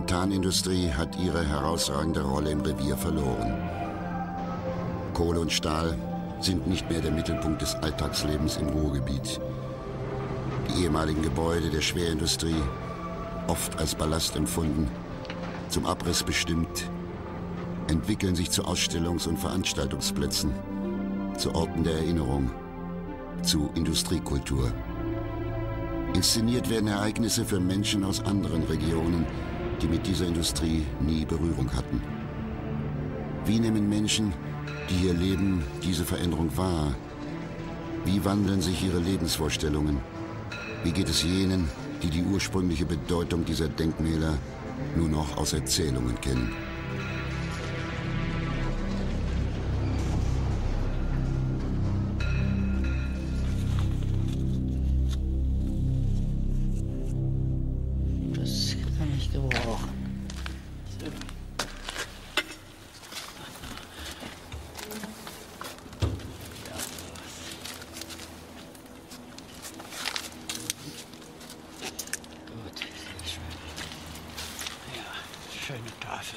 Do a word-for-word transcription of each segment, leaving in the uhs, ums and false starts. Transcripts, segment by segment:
Tarnindustrie hat ihre herausragende Rolle im Revier verloren. Kohle und Stahl sind nicht mehr der Mittelpunkt des Alltagslebens im Ruhrgebiet. Die ehemaligen Gebäude der Schwerindustrie, oft als Ballast empfunden, zum Abriss bestimmt, entwickeln sich zu Ausstellungs- und Veranstaltungsplätzen, zu Orten der Erinnerung, zu Industriekultur. Inszeniert werden Ereignisse für Menschen aus anderen Regionen, die mit dieser Industrie nie Berührung hatten. Wie nehmen Menschen, die hier leben, diese Veränderung wahr? Wie wandeln sich ihre Lebensvorstellungen? Wie geht es jenen, die die ursprüngliche Bedeutung dieser Denkmäler nur noch aus Erzählungen kennen? Das kann ich gebrauchen. So. Schöne Tafel.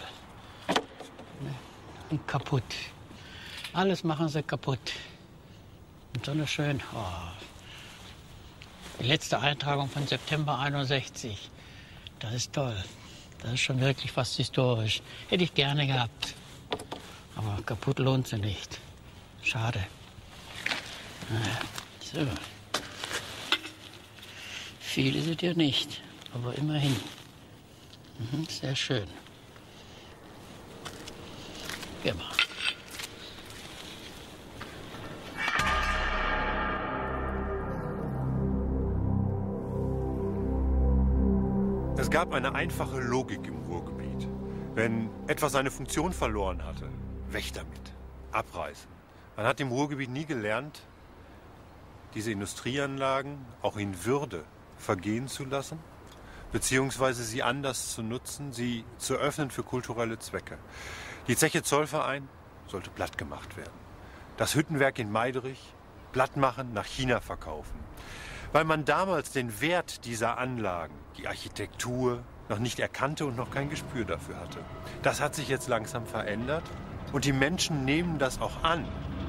Und kaputt. Alles machen sie kaputt. Und so eine schön. Oh. Die letzte Eintragung von September einundsechzig. Das ist toll. Das ist schon wirklich fast historisch. Hätte ich gerne gehabt. Aber kaputt lohnt sie nicht. Schade. So. Viele sind ja nicht, aber immerhin. Mhm, sehr schön. Geh mal. Es gab eine einfache Logik im Ruhrgebiet. Wenn etwas seine Funktion verloren hatte, weg damit, abreißen. Man hat im Ruhrgebiet nie gelernt, diese Industrieanlagen auch in Würde vergehen zu lassen, beziehungsweise sie anders zu nutzen, sie zu öffnen für kulturelle Zwecke. Die Zeche Zollverein sollte platt gemacht werden. Das Hüttenwerk in Meiderich platt machen, nach China verkaufen. Weil man damals den Wert dieser Anlagen, die Architektur, noch nicht erkannte und noch kein Gespür dafür hatte. Das hat sich jetzt langsam verändert und die Menschen nehmen das auch an.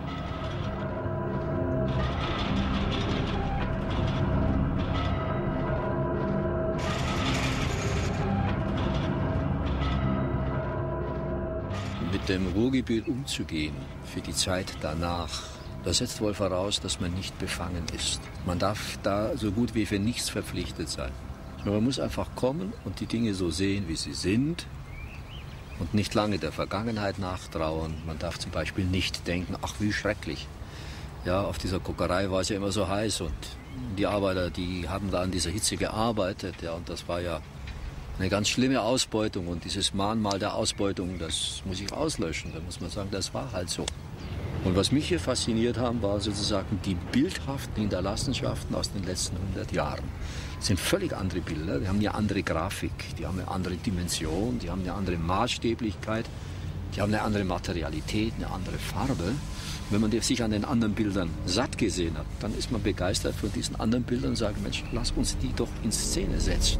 Mit dem Ruhrgebiet umzugehen für die Zeit danach, das setzt wohl voraus, dass man nicht befangen ist. Man darf da so gut wie für nichts verpflichtet sein. Man muss einfach kommen und die Dinge so sehen, wie sie sind und nicht lange der Vergangenheit nachtrauern. Man darf zum Beispiel nicht denken, ach wie schrecklich. Ja, auf dieser Kokerei war es ja immer so heiß und die Arbeiter, die haben da an dieser Hitze gearbeitet. Ja, und das war ja eine ganz schlimme Ausbeutung und dieses Mahnmal der Ausbeutung, das muss ich auslöschen. Da muss man sagen, das war halt so. Und was mich hier fasziniert haben, war sozusagen die bildhaften Hinterlassenschaften aus den letzten hundert Jahren. Das sind völlig andere Bilder, die haben eine andere Grafik, die haben eine andere Dimension, die haben eine andere Maßstäblichkeit, die haben eine andere Materialität, eine andere Farbe. Und wenn man sich an den anderen Bildern satt gesehen hat, dann ist man begeistert von diesen anderen Bildern und sagt, Mensch, lass uns die doch in Szene setzen.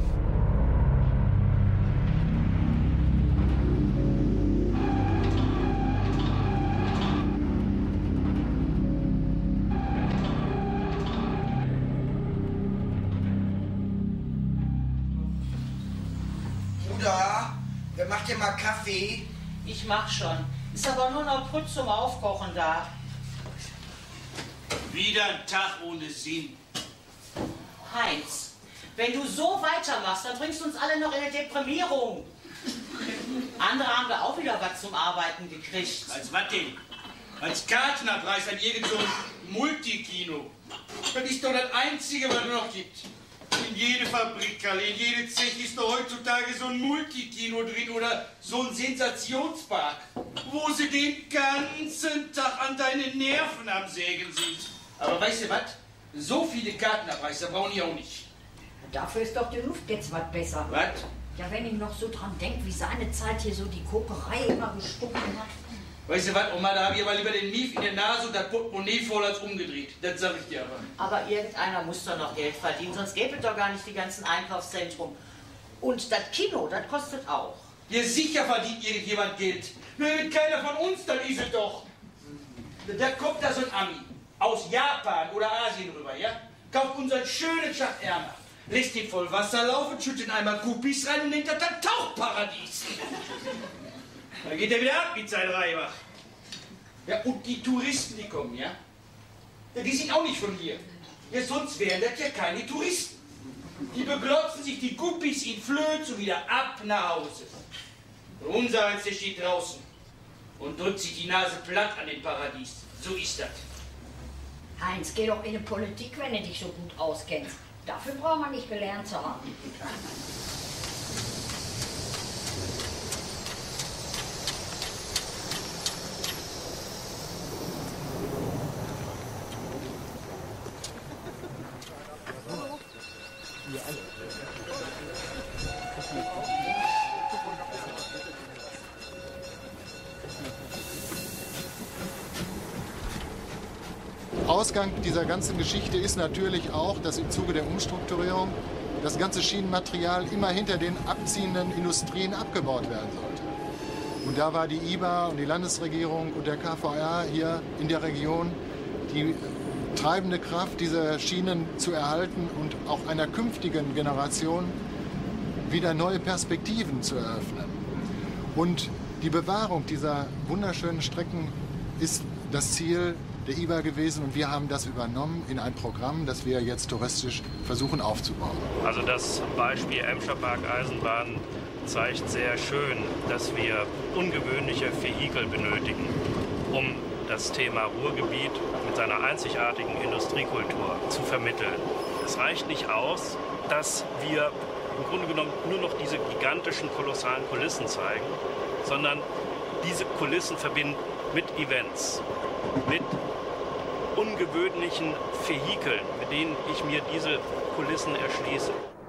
Wer macht dir mal Kaffee? Ich mach schon. Ist aber nur noch kurz zum Aufkochen da. Wieder ein Tag ohne Sinn. Heinz, wenn du so weitermachst, dann bringst du uns alle noch in eine Deprimierung. Andere haben wir auch wieder was zum Arbeiten gekriegt. Als was denn? Als Kartenabreiß an irgend so ein Multikino. Das ist doch das Einzige, was es noch gibt. In jede Fabrikhalle, in jede Zeche ist doch heutzutage so ein Multikino drin oder so ein Sensationspark, wo sie den ganzen Tag an deine Nerven am Sägen sind. Aber weißt du was? So viele Kartenabreißer brauchen die auch nicht. Dafür ist doch die Luft jetzt was besser. Was? Ja, wenn ich noch so dran denke, wie seine Zeit hier so die Kokerei immer gestunken hat. Weißt du was, Oma, da habe ich aber lieber den Mief in der Nase und das Portemonnaie voll als umgedreht. Das sag ich dir aber. Aber irgendeiner muss doch noch Geld verdienen, sonst gäbe es doch gar nicht die ganzen Einkaufszentren. Und das Kino, das kostet auch. Ja, sicher verdient irgendjemand Geld. Wenn keiner von uns, dann ist es doch. Da kommt da so ein Ami aus Japan oder Asien rüber, ja? Kauft unseren schönen Schacht Ärmer, lässt ihn voll Wasser laufen, schüttet einmal Guppies rein und nennt das dann Tauchparadies. Dann geht er wieder ab mit seinem Reibach. Ja, und die Touristen, die kommen, ja? Ja, die sind auch nicht von hier. Ja, sonst wären das ja keine Touristen. Die beglotzen sich die Guppies in Flöz und wieder ab nach Hause. Und unser eins, der steht draußen und drückt sich die Nase platt an den Paradies. So ist das. Heinz, geh doch in die Politik, wenn du dich so gut auskennst. Dafür braucht man nicht gelernt zu haben. Ausgang dieser ganzen Geschichte ist natürlich auch, dass im Zuge der Umstrukturierung das ganze Schienenmaterial immer hinter den abziehenden Industrien abgebaut werden sollte. Und da war die I B A und die Landesregierung und der K V R hier in der Region die treibende Kraft, diese Schienen zu erhalten und auch einer künftigen Generation wieder neue Perspektiven zu eröffnen. Und die Bewahrung dieser wunderschönen Strecken ist das Ziel der I B A gewesen und wir haben das übernommen in ein Programm, das wir jetzt touristisch versuchen aufzubauen. Also das Beispiel Emscher Park Eisenbahn zeigt sehr schön, dass wir ungewöhnliche Vehikel benötigen, um das Thema Ruhrgebiet mit seiner einzigartigen Industriekultur zu vermitteln. Es reicht nicht aus, dass wir im Grunde genommen nur noch diese gigantischen, kolossalen Kulissen zeigen, sondern diese Kulissen verbinden mit Events, mit ungewöhnlichen Vehikeln, mit denen ich mir diese Kulissen erschließe.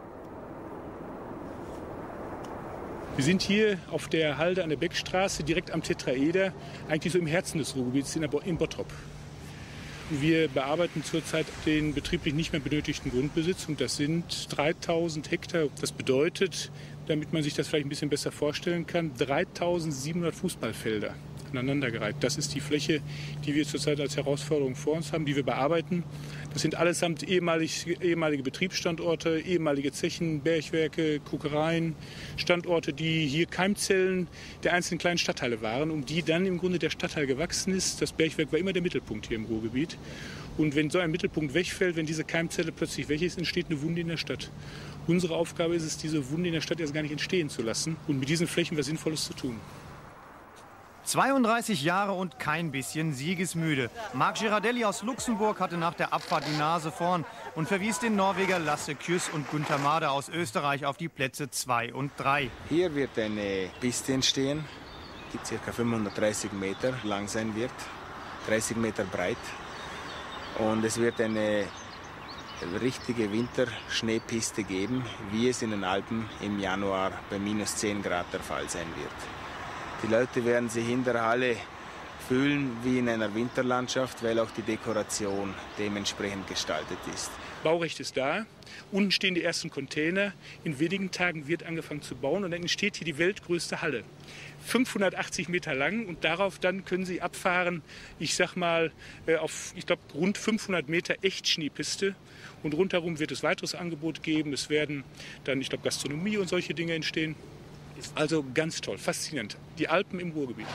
Wir sind hier auf der Halde an der Beckstraße, direkt am Tetraeder, eigentlich so im Herzen des Ruhrgebiets in Bottrop. Wir bearbeiten zurzeit den betrieblich nicht mehr benötigten Grundbesitz und das sind dreitausend Hektar. Das bedeutet, damit man sich das vielleicht ein bisschen besser vorstellen kann, dreitausendsiebenhundert Fußballfelder aneinandergereiht. Das ist die Fläche, die wir zurzeit als Herausforderung vor uns haben, die wir bearbeiten. Das sind allesamt ehemalig, ehemalige Betriebsstandorte, ehemalige Zechen, Bergwerke, Kokereien, Standorte, die hier Keimzellen der einzelnen kleinen Stadtteile waren, um die dann im Grunde der Stadtteil gewachsen ist. Das Bergwerk war immer der Mittelpunkt hier im Ruhrgebiet. Und wenn so ein Mittelpunkt wegfällt, wenn diese Keimzelle plötzlich weg ist, entsteht eine Wunde in der Stadt. Unsere Aufgabe ist es, diese Wunde in der Stadt erst gar nicht entstehen zu lassen und mit diesen Flächen was Sinnvolles zu tun. zweiunddreißig Jahre und kein bisschen siegesmüde. Marc Girardelli aus Luxemburg hatte nach der Abfahrt die Nase vorn und verwies den Norweger Lasse Kjus und Günther Mader aus Österreich auf die Plätze zwei und drei. Hier wird eine Piste entstehen, die ca. fünfhundertdreißig Meter lang sein wird, dreißig Meter breit. Und es wird eine richtige Winterschneepiste geben, wie es in den Alpen im Januar bei minus zehn Grad der Fall sein wird. Die Leute werden sich in der Halle fühlen wie in einer Winterlandschaft, weil auch die Dekoration dementsprechend gestaltet ist. Baurecht ist da. Unten stehen die ersten Container. In wenigen Tagen wird angefangen zu bauen und dann entsteht hier die weltgrößte Halle. fünfhundertachtzig Meter lang und darauf dann können Sie abfahren, ich sag mal, auf ich glaube rund fünfhundert Meter Echtschneepiste. Und rundherum wird es weiteres Angebot geben. Es werden dann, ich glaube, Gastronomie und solche Dinge entstehen. Also ganz toll, faszinierend. Die Alpen im Ruhrgebiet.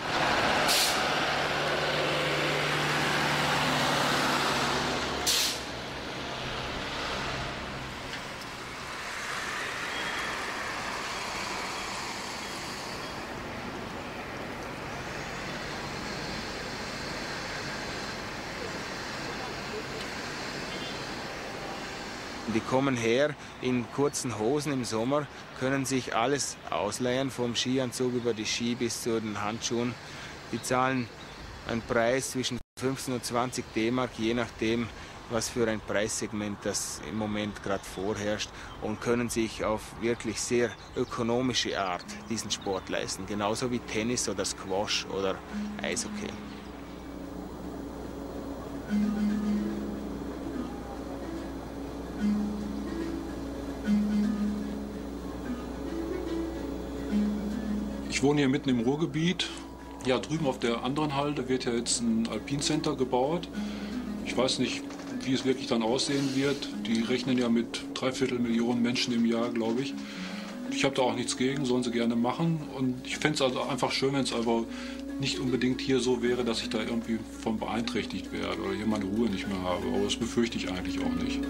Die kommen her in kurzen Hosen im Sommer, können sich alles ausleihen, vom Skianzug über die Ski bis zu den Handschuhen. Die zahlen einen Preis zwischen fünfzehn und zwanzig D-Mark, je nachdem, was für ein Preissegment das im Moment gerade vorherrscht, und können sich auf wirklich sehr ökonomische Art diesen Sport leisten, genauso wie Tennis oder Squash oder Eishockey. Ich wohne hier mitten im Ruhrgebiet. Ja, drüben auf der anderen Halde wird ja jetzt ein Alpincenter gebaut. Ich weiß nicht, wie es wirklich dann aussehen wird. Die rechnen ja mit dreiviertel Millionen Menschen im Jahr, glaube ich. Ich habe da auch nichts gegen, sollen sie gerne machen. Und ich fände es also einfach schön, wenn es aber nicht unbedingt hier so wäre, dass ich da irgendwie von beeinträchtigt werde oder hier meine Ruhe nicht mehr habe. Aber das befürchte ich eigentlich auch nicht.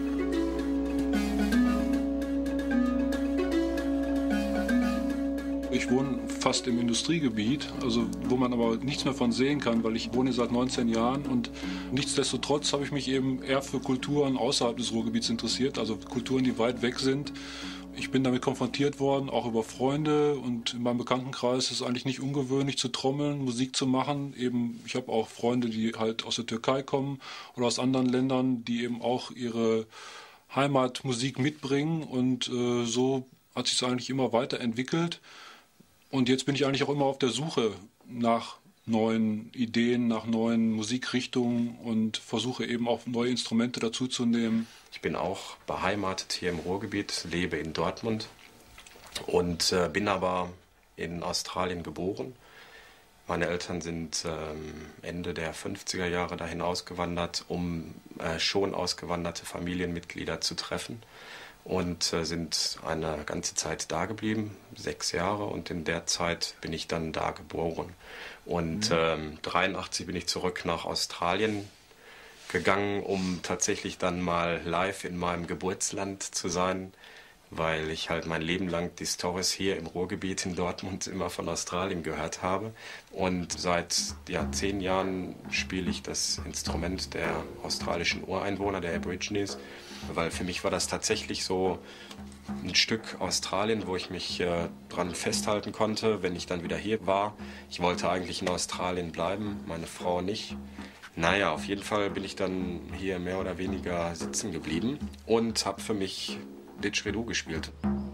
Ich wohne fast im Industriegebiet, also wo man aber nichts mehr von sehen kann, weil ich wohne seit neunzehn Jahren und nichtsdestotrotz habe ich mich eben eher für Kulturen außerhalb des Ruhrgebiets interessiert, also Kulturen, die weit weg sind. Ich bin damit konfrontiert worden, auch über Freunde, und in meinem Bekanntenkreis ist es eigentlich nicht ungewöhnlich zu trommeln, Musik zu machen. Eben, ich habe auch Freunde, die halt aus der Türkei kommen oder aus anderen Ländern, die eben auch ihre Heimatmusik mitbringen, und äh, so hat sich es eigentlich immer weiterentwickelt. Und jetzt bin ich eigentlich auch immer auf der Suche nach neuen Ideen, nach neuen Musikrichtungen und versuche eben auch neue Instrumente dazuzunehmen. Ich bin auch beheimatet hier im Ruhrgebiet, lebe in Dortmund und äh, bin aber in Australien geboren. Meine Eltern sind ähm, Ende der fünfziger Jahre dahin ausgewandert, um äh, schon ausgewanderte Familienmitglieder zu treffen. Und äh, sind eine ganze Zeit da geblieben, sechs Jahre, und in der Zeit bin ich dann da geboren. Und mhm. ähm, dreiundachtzig bin ich zurück nach Australien gegangen, um tatsächlich dann mal live in meinem Geburtsland zu sein, weil ich halt mein Leben lang die Storys hier im Ruhrgebiet in Dortmund immer von Australien gehört habe. Und seit ja, zehn Jahren spiele ich das Instrument der australischen Ureinwohner, der Aborigines, weil für mich war das tatsächlich so ein Stück Australien, wo ich mich äh, dran festhalten konnte, wenn ich dann wieder hier war. Ich wollte eigentlich in Australien bleiben, meine Frau nicht. Naja, auf jeden Fall bin ich dann hier mehr oder weniger sitzen geblieben und habe für mich Didgeridoo gespielt.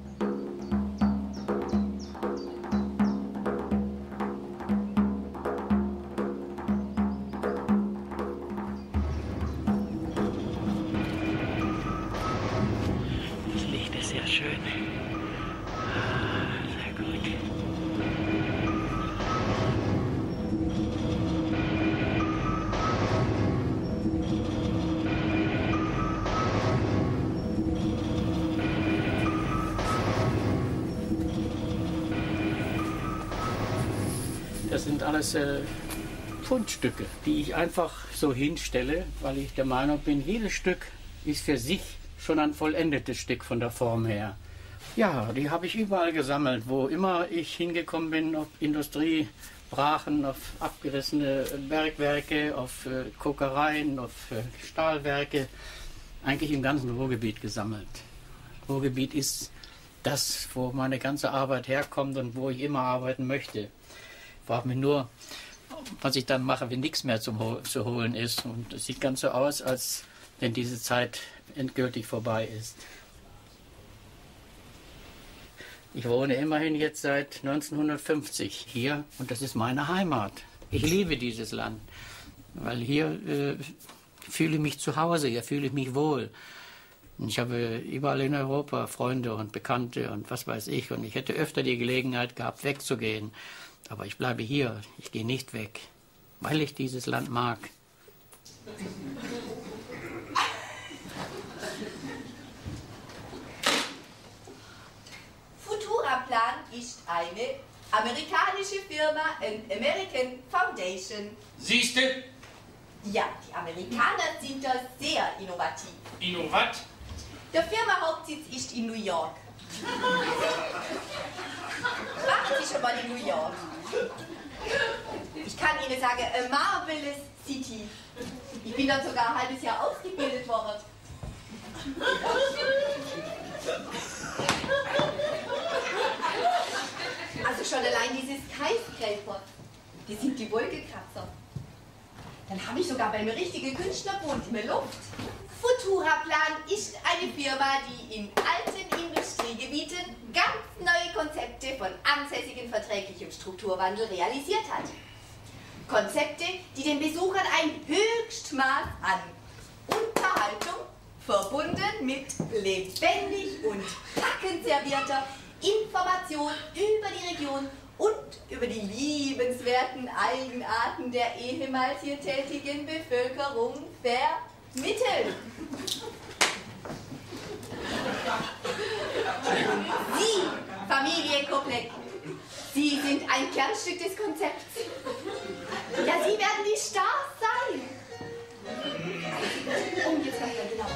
Das Licht ist sehr schön. Sehr gut. Das sind alles äh, Fundstücke, die ich einfach so hinstelle, weil ich der Meinung bin, jedes Stück ist für sich schon ein vollendetes Stück von der Form her. Ja, die habe ich überall gesammelt, wo immer ich hingekommen bin, auf Industriebrachen, auf abgerissene Bergwerke, auf äh, Kokereien, auf äh, Stahlwerke, eigentlich im ganzen Ruhrgebiet gesammelt. Ruhrgebiet ist das, wo meine ganze Arbeit herkommt und wo ich immer arbeiten möchte. Ich frage mich nur, was ich dann mache, wenn nichts mehr zum Ho zu holen ist. Und es sieht ganz so aus, als wenn diese Zeit endgültig vorbei ist. Ich wohne immerhin jetzt seit neunzehnhundertfünfzig hier und das ist meine Heimat. Ich liebe dieses Land, weil hier äh, fühle ich mich zu Hause, hier fühle ich mich wohl. Und ich habe überall in Europa Freunde und Bekannte und was weiß ich. Und ich hätte öfter die Gelegenheit gehabt, wegzugehen. Aber ich bleibe hier, ich gehe nicht weg, weil ich dieses Land mag. Futuraplan ist eine amerikanische Firma, an American Foundation. Siehste? Ja, die Amerikaner sind da sehr innovativ. Innovat? Der Firma-Hauptsitz ist in New York. Waren Sie schon mal in New York? Ich kann Ihnen sagen, a marvelous city. Ich bin dort sogar ein halbes Jahr ausgebildet worden. Also schon allein diese Skyscraper, die sind die Wolkenkratzer. Dann habe ich sogar bei einem richtigen Künstlerwohnzimmer Luft. Futuraplan ist eine Firma, die in alten Industriegebieten ganz neue Konzepte von ansässigem verträglichem Strukturwandel realisiert hat. Konzepte, die den Besuchern ein Höchstmaß an Unterhaltung, verbunden mit lebendig und packend servierter Information über die Region und über die liebenswerten Eigenarten der ehemals hier tätigen Bevölkerung vermitteln. Sie, Familie Koplek, Sie sind ein Kernstück des Konzepts. Ja, Sie werden die Stars sein. Oh, jetzt kann ich ja genau.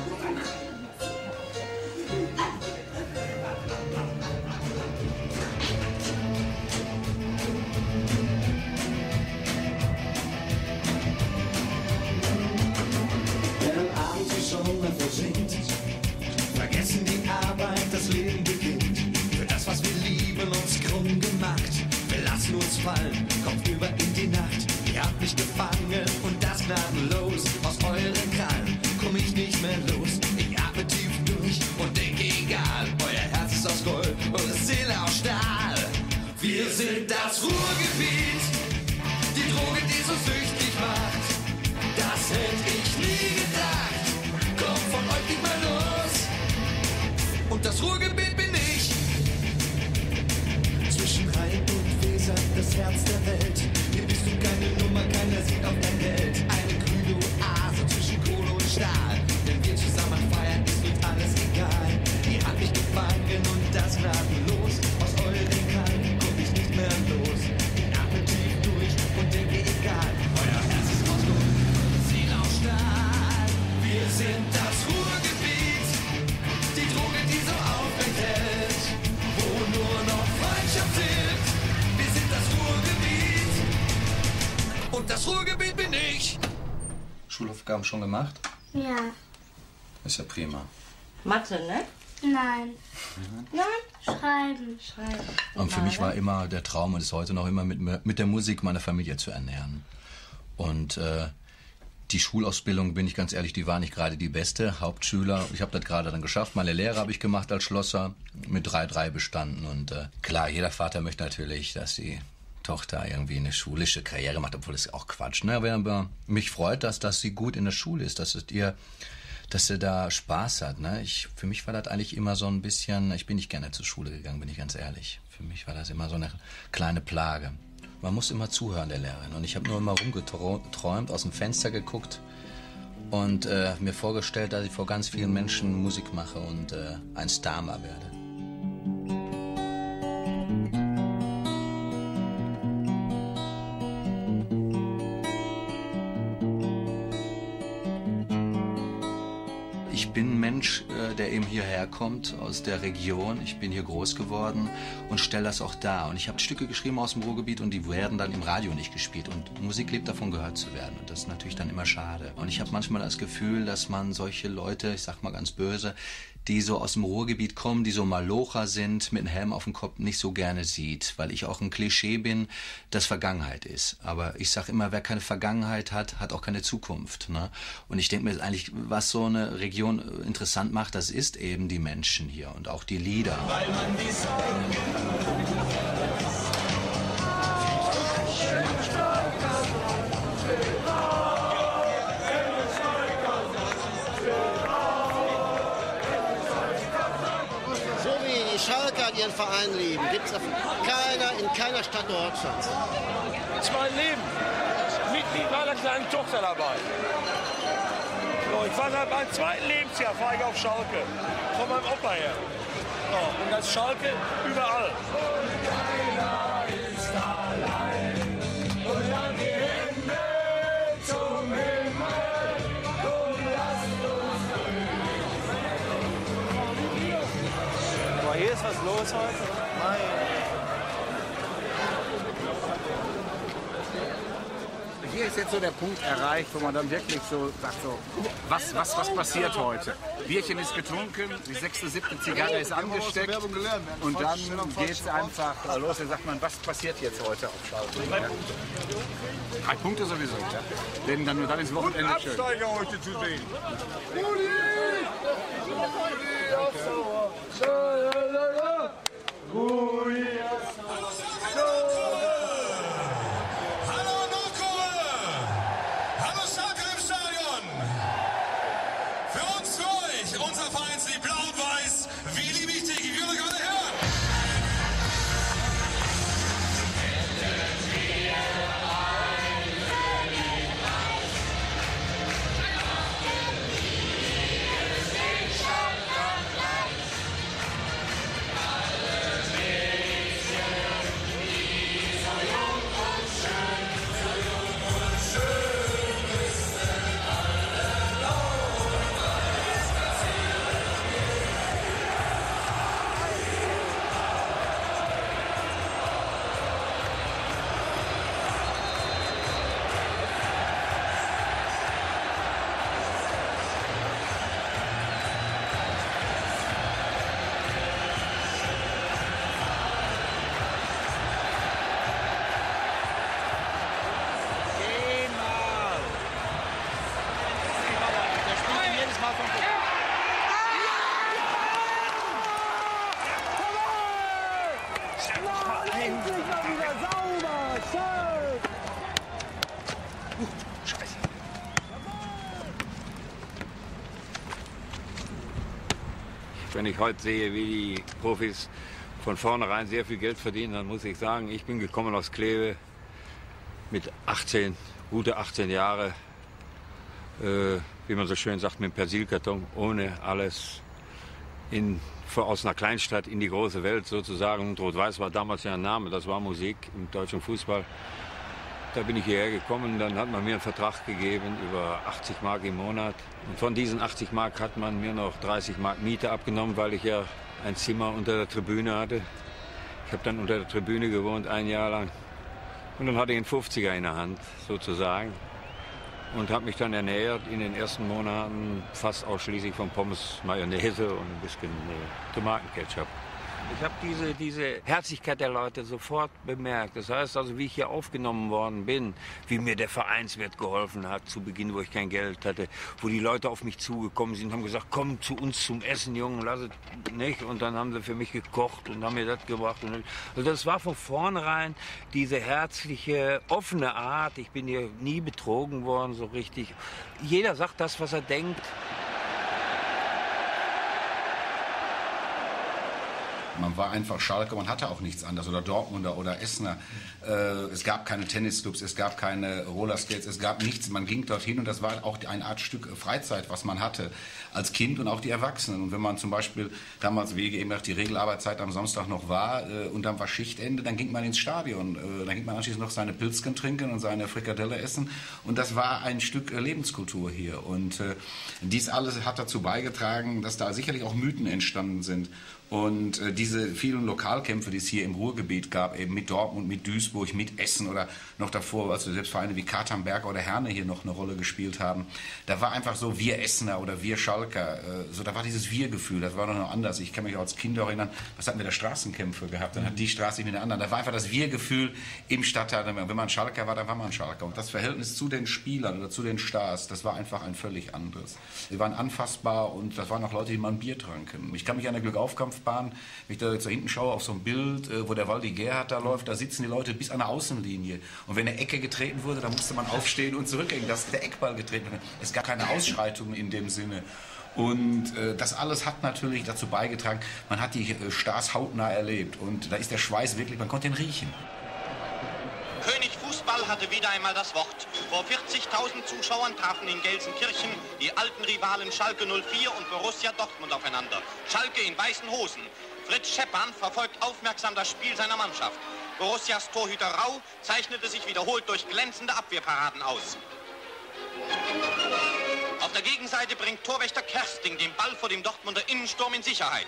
Während abends die Sonne versinkt, vergessen die Arbeit, das Leben beginnt. Für das, was wir lieben, uns krumm gemacht. Wir lassen uns fallen, Kopf über in die Nacht. Ihr habt mich gefangen und das gnadenlos. Aus euren Krallen komm ich nicht mehr los. Ich atme tief durch und denke, egal. Euer Herz ist aus Gold, eure Seele aus Stahl. Wir sind das Ruhrgebiet, die Droge, die so süchtig macht. Das hätte ich nie gedacht. Komm von euch nicht mehr los. Und das Ruhrgebiet bin ich. Zwischen Rhein und Weser, das Herz der Welt. Hier bist du keine Nummer, keiner sieht auf dein Geld. Eine grüne Oase zwischen Kohle und Stahl. Wenn wir zusammen feiern, ist uns alles egal. Ihr habt mich gefangen und das gnadenlos. Aus euren Krallen komm ich nicht mehr los. Ich atme tief durch und denke, egal. Euer Herz ist aus Gold, eure Seele aus Stahl. Wir sind das Ruhrgebiet, die Droge, die so aufrecht hält, wo nur noch Freundschaft zählt. Wir sind das Ruhrgebiet und das Ruhrgebiet bin ich. Schulaufgaben schon gemacht? Ja. Ist ja prima. Mathe, ne? Nein. Nein? Schreiben. Schreiben. Und für mich war immer der Traum und ist heute noch immer mit, mit der Musik meiner Familie zu ernähren. Und äh, die Schulausbildung, bin ich ganz ehrlich, die war nicht gerade die beste. Hauptschüler, ich habe das gerade dann geschafft. Meine Lehre habe ich gemacht als Schlosser, mit drei drei bestanden. Und äh, klar, jeder Vater möchte natürlich, dass die Tochter irgendwie eine schulische Karriere macht, obwohl das auch Quatsch. Ne? Aber mich freut das, dass sie gut in der Schule ist, dass es ihr, dass sie da Spaß hat. Ne? Ich, für mich war das eigentlich immer so ein bisschen, ich bin nicht gerne zur Schule gegangen, bin ich ganz ehrlich. Für mich war das immer so eine kleine Plage. Man muss immer zuhören, der Lehrerin. Und ich habe nur immer rumgeträumt, aus dem Fenster geguckt und äh, mir vorgestellt, dass ich vor ganz vielen Menschen Musik mache und äh, ein Star mal werde. Ich bin ein Mensch, der eben hierher kommt, aus der Region. Ich bin hier groß geworden und stelle das auch dar. Und ich habe Stücke geschrieben aus dem Ruhrgebiet und die werden dann im Radio nicht gespielt. Und Musik lebt davon, gehört zu werden. Und das ist natürlich dann immer schade. Und ich habe manchmal das Gefühl, dass man solche Leute, ich sag mal ganz böse, die so aus dem Ruhrgebiet kommen, die so Malocher sind, mit einem Helm auf dem Kopf, nicht so gerne sieht. Weil ich auch ein Klischee bin, das Vergangenheit ist. Aber ich sage immer, wer keine Vergangenheit hat, hat auch keine Zukunft. Ne? Und ich denke mir eigentlich, was so eine Region interessant macht, das ist eben die Menschen hier und auch die Lieder. Weil man die Schalke ihren Verein lieben, gibt es keiner, in keiner Stadt Deutschlands. Das ist mein Leben. Mitglied meiner kleinen Tochter dabei. So, ich fahre seit meinem zweiten Lebensjahr fahre ich auf Schalke. Von meinem Opa her. So, und das Schalke überall. Keiner ist allein. Und dann die Hände zum Himmel. Und lasst uns grün. Aber hier ist was los heute. Hier ist jetzt so der Punkt erreicht, wo man dann wirklich so sagt, so, was, was, was passiert heute? Bierchen ist getrunken, die sechste, siebte Zigarre ist angesteckt und dann geht es einfach los. Dann sagt man, was passiert jetzt heute auf Schalke? Drei Punkte sowieso, ja? Denn dann, dann ist Wochenende schön. Absteiger heute zu sehen. Wenn ich heute sehe, wie die Profis von vornherein sehr viel Geld verdienen, dann muss ich sagen, ich bin gekommen aus Kleve mit achtzehn, gute achtzehn Jahre, äh, wie man so schön sagt, mit dem Persilkarton, ohne alles, in, aus einer Kleinstadt in die große Welt sozusagen. Und Rot-Weiß war damals ja ein Name, das war Musik im deutschen Fußball. Da bin ich hierher gekommen, dann hat man mir einen Vertrag gegeben über achtzig Mark im Monat. Und von diesen achtzig Mark hat man mir noch dreißig Mark Miete abgenommen, weil ich ja ein Zimmer unter der Tribüne hatte. Ich habe dann unter der Tribüne gewohnt, ein Jahr lang. Und dann hatte ich einen fünfziger in der Hand, sozusagen. Und habe mich dann ernährt in den ersten Monaten fast ausschließlich von Pommes, Mayonnaise und ein bisschen äh, Tomatenketchup. Ich habe diese, diese Herzlichkeit der Leute sofort bemerkt. Das heißt also, wie ich hier aufgenommen worden bin, wie mir der Vereinswirt geholfen hat zu Beginn, wo ich kein Geld hatte, wo die Leute auf mich zugekommen sind und haben gesagt, komm zu uns zum Essen, Junge, lass es nicht. Und dann haben sie für mich gekocht und haben mir das gebracht. Also das war von vornherein diese herzliche, offene Art. Ich bin hier nie betrogen worden, so richtig. Jeder sagt das, was er denkt. Man war einfach Schalke, man hatte auch nichts anderes. Oder Dortmunder oder Essener. Äh, es gab keine Tennisclubs, es gab keine Rollerskates, es gab nichts. Man ging dorthin und das war auch eine Art Stück Freizeit, was man hatte als Kind und auch die Erwachsenen. Und wenn man zum Beispiel damals, wie eben die Regelarbeitszeit am Samstag noch war äh, und dann war Schichtende, dann ging man ins Stadion. Äh, dann ging man anschließend noch seine Pilzken trinken und seine Frikadelle essen. Und das war ein Stück äh, Lebenskultur hier. Und äh, dies alles hat dazu beigetragen, dass da sicherlich auch Mythen entstanden sind. Und äh, diese vielen Lokalkämpfe, die es hier im Ruhrgebiet gab, eben mit Dortmund, mit Duisburg, mit Essen oder noch davor, also selbst Vereine wie Katernberg oder Herne hier noch eine Rolle gespielt haben, da war einfach so wir Essener oder wir Schalker, äh, so da war dieses Wir-Gefühl, das war noch anders. Ich kann mich auch als Kind erinnern, was hatten wir da Straßenkämpfe gehabt, dann hat die Straße mit der anderen, da war einfach das Wir-Gefühl im Stadtteil. Wenn man Schalker war, dann war man Schalker. Und das Verhältnis zu den Spielern oder zu den Stars, das war einfach ein völlig anderes. Sie waren anfassbar und das waren auch Leute, die mal ein Bier tranken. Ich kann mich an der Glückaufkampf Bahn, wenn ich da jetzt da hinten schaue auf so ein Bild, wo der Waldi Gerhard da läuft, da sitzen die Leute bis an der Außenlinie. Und wenn eine Ecke getreten wurde, dann musste man aufstehen und zurückgehen, dass der Eckball getreten wurde. Es gab keine Ausschreitungen in dem Sinne. Und äh, das alles hat natürlich dazu beigetragen, man hat die äh, Stars hautnah erlebt. Und da ist der Schweiß wirklich, man konnte ihn riechen. König Fußball hatte wieder einmal das Wort. Vor vierzigtausend Zuschauern trafen in Gelsenkirchen die alten Rivalen Schalke null vier und Borussia Dortmund aufeinander. Schalke in weißen Hosen. Fritz Scheppan verfolgt aufmerksam das Spiel seiner Mannschaft. Borussias Torhüter Rau zeichnete sich wiederholt durch glänzende Abwehrparaden aus. Auf der Gegenseite bringt Torwächter Kersting den Ball vor dem Dortmunder Innensturm in Sicherheit.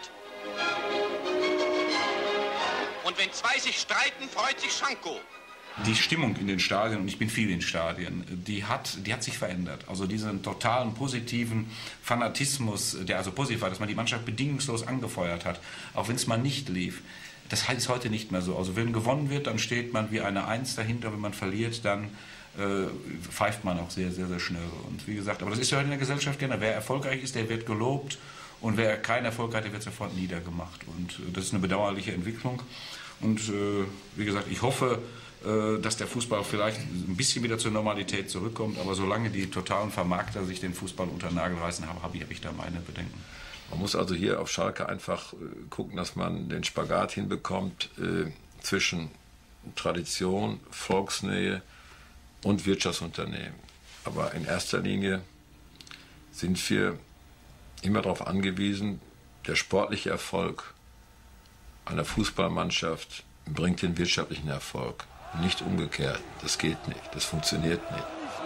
Und wenn zwei sich streiten, freut sich Schanko. Die Stimmung in den Stadien, und ich bin viel in Stadien, die hat, die hat sich verändert. Also diesen totalen positiven Fanatismus, der also positiv war, dass man die Mannschaft bedingungslos angefeuert hat, auch wenn es mal nicht lief, das ist heute nicht mehr so. Also wenn gewonnen wird, dann steht man wie eine Eins dahinter, wenn man verliert, dann äh, pfeift man auch sehr, sehr, sehr schnell. Und wie gesagt, aber das ist ja heute in der Gesellschaft gerne. Wer erfolgreich ist, der wird gelobt, und wer keinen Erfolg hat, der wird sofort niedergemacht. Und äh, das ist eine bedauerliche Entwicklung. Und äh, wie gesagt, ich hoffe, dass der Fußball vielleicht ein bisschen wieder zur Normalität zurückkommt. Aber solange die totalen Vermarkter sich den Fußball unter den Nagel reißen, habe ich da meine Bedenken. Man muss also hier auf Schalke einfach gucken, dass man den Spagat hinbekommt äh, zwischen Tradition, Volksnähe und Wirtschaftsunternehmen. Aber in erster Linie sind wir immer darauf angewiesen, der sportliche Erfolg einer Fußballmannschaft bringt den wirtschaftlichen Erfolg. Nicht umgekehrt. Das geht nicht. Das funktioniert nicht.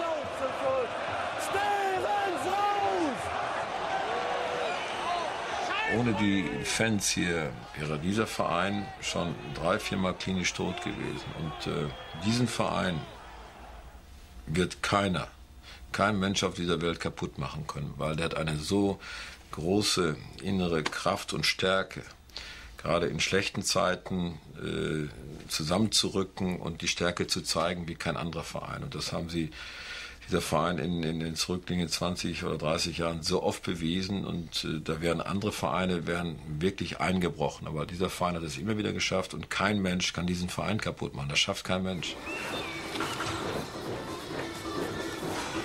Ohne die Fans hier wäre dieser Verein schon drei, viermal klinisch tot gewesen. Und äh, diesen Verein wird keiner, kein Mensch auf dieser Welt kaputt machen können, weil der hat eine so große innere Kraft und Stärke, gerade in schlechten Zeiten äh, zusammenzurücken und die Stärke zu zeigen wie kein anderer Verein. Und das haben sie, dieser Verein in, in den zurückliegenden zwanzig oder dreißig Jahren so oft bewiesen. Und äh, da wären andere Vereine wären wirklich eingebrochen. Aber dieser Verein hat es immer wieder geschafft und kein Mensch kann diesen Verein kaputt machen. Das schafft kein Mensch.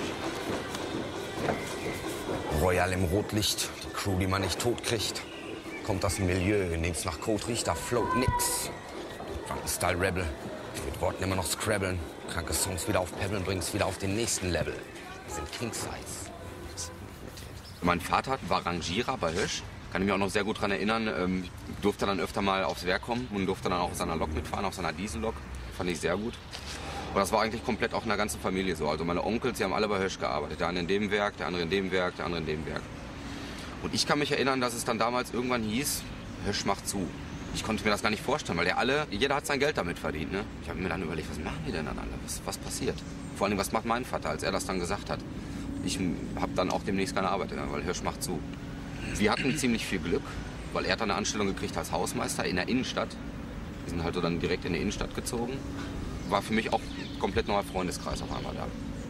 Royal im Rotlicht, die Crew, die man nicht tot kriegt. kommt aus dem Milieu, in dem es nach Code riecht, da float nix. Drunken Style Rebel, mit Worten immer noch scrabbeln. Kranke Songs wieder auf Pebbeln, bring's wieder auf den nächsten Level. Wir sind King Size. Mein Vater war Rangierer bei Hösch. Kann ich mich auch noch sehr gut daran erinnern. Ähm, durfte dann öfter mal aufs Werk kommen und durfte dann auch auf seiner Lok mitfahren, auf seiner Diesellok. Fand ich sehr gut. Und das war eigentlich komplett auch in der ganzen Familie so. Also meine Onkels, die haben alle bei Hösch gearbeitet. Der eine in dem Werk, der andere in dem Werk, der andere in dem Werk. Und ich kann mich erinnern, dass es dann damals irgendwann hieß, Hösch macht zu. Ich konnte mir das gar nicht vorstellen, weil der alle, jeder hat sein Geld damit verdient. Ne? Ich habe mir dann überlegt, was machen die denn dann alle? Was, was passiert? Vor allem, was macht mein Vater, als er das dann gesagt hat? Ich habe dann auch demnächst keine Arbeit mehr, weil Hösch macht zu. Wir hatten ziemlich viel Glück, weil er hat eine Anstellung gekriegt als Hausmeister in der Innenstadt. Wir sind halt so dann direkt in die Innenstadt gezogen. War für mich auch ein komplett neuer Freundeskreis auf einmal da.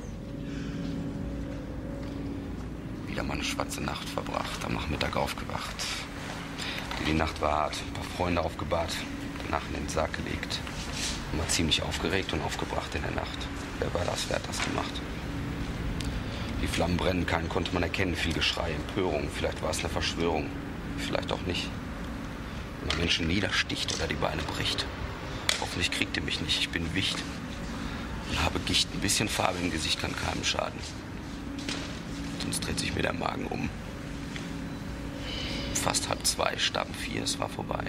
Wieder mal eine schwarze Nacht verbracht, am Nachmittag aufgewacht. Die Nacht war hart, ein paar Freunde aufgebahrt, danach in den Sarg gelegt. War ziemlich aufgeregt und aufgebracht in der Nacht. Wer war das, wer hat das gemacht? Die Flammen brennen, keinen konnte man erkennen, viel Geschrei, Empörung. Vielleicht war es eine Verschwörung, vielleicht auch nicht. Wenn man Menschen niedersticht oder die Beine bricht. Hoffentlich kriegt ihr mich nicht, ich bin Wicht. Und habe Gicht, ein bisschen Farbe im Gesicht kann keinem schaden. Sonst dreht sich mir der Magen um. Fast halb zwei, starben vier, es war vorbei.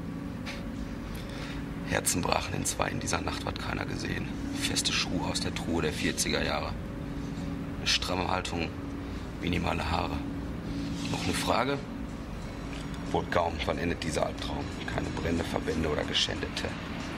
Herzen brachen in zwei, in dieser Nacht hat keiner gesehen. Feste Schuhe aus der Truhe der vierziger Jahre. Eine stramme Haltung, minimale Haare. Noch eine Frage? Wohl kaum, wann endet dieser Albtraum? Keine Brände, Verbände oder Geschändete.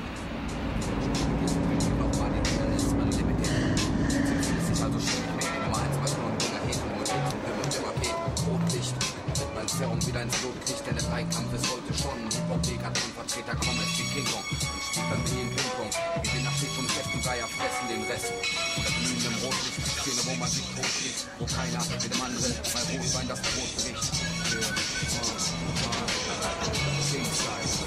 Serum wieder ins Blut kriegt, denn der Dreikampf ist heute schon. Hip-Hop-Weg hat einen Vertreter, komm, es wie King Kong. Und spielt dann wie in Ping-Pong. Gewinner steht vom Chef und Geier fressen den Rest. Oder glühen im Rotlicht, die Szene, wo man sich totschlägt. Wo keiner mit dem anderen bei Rotwein das Brot bricht. Yeah. Oh, oh. King Size.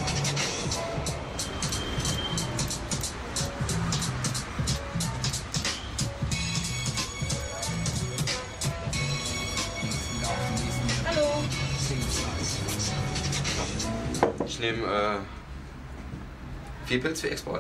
Ich nehme äh, vier Pilz für Export.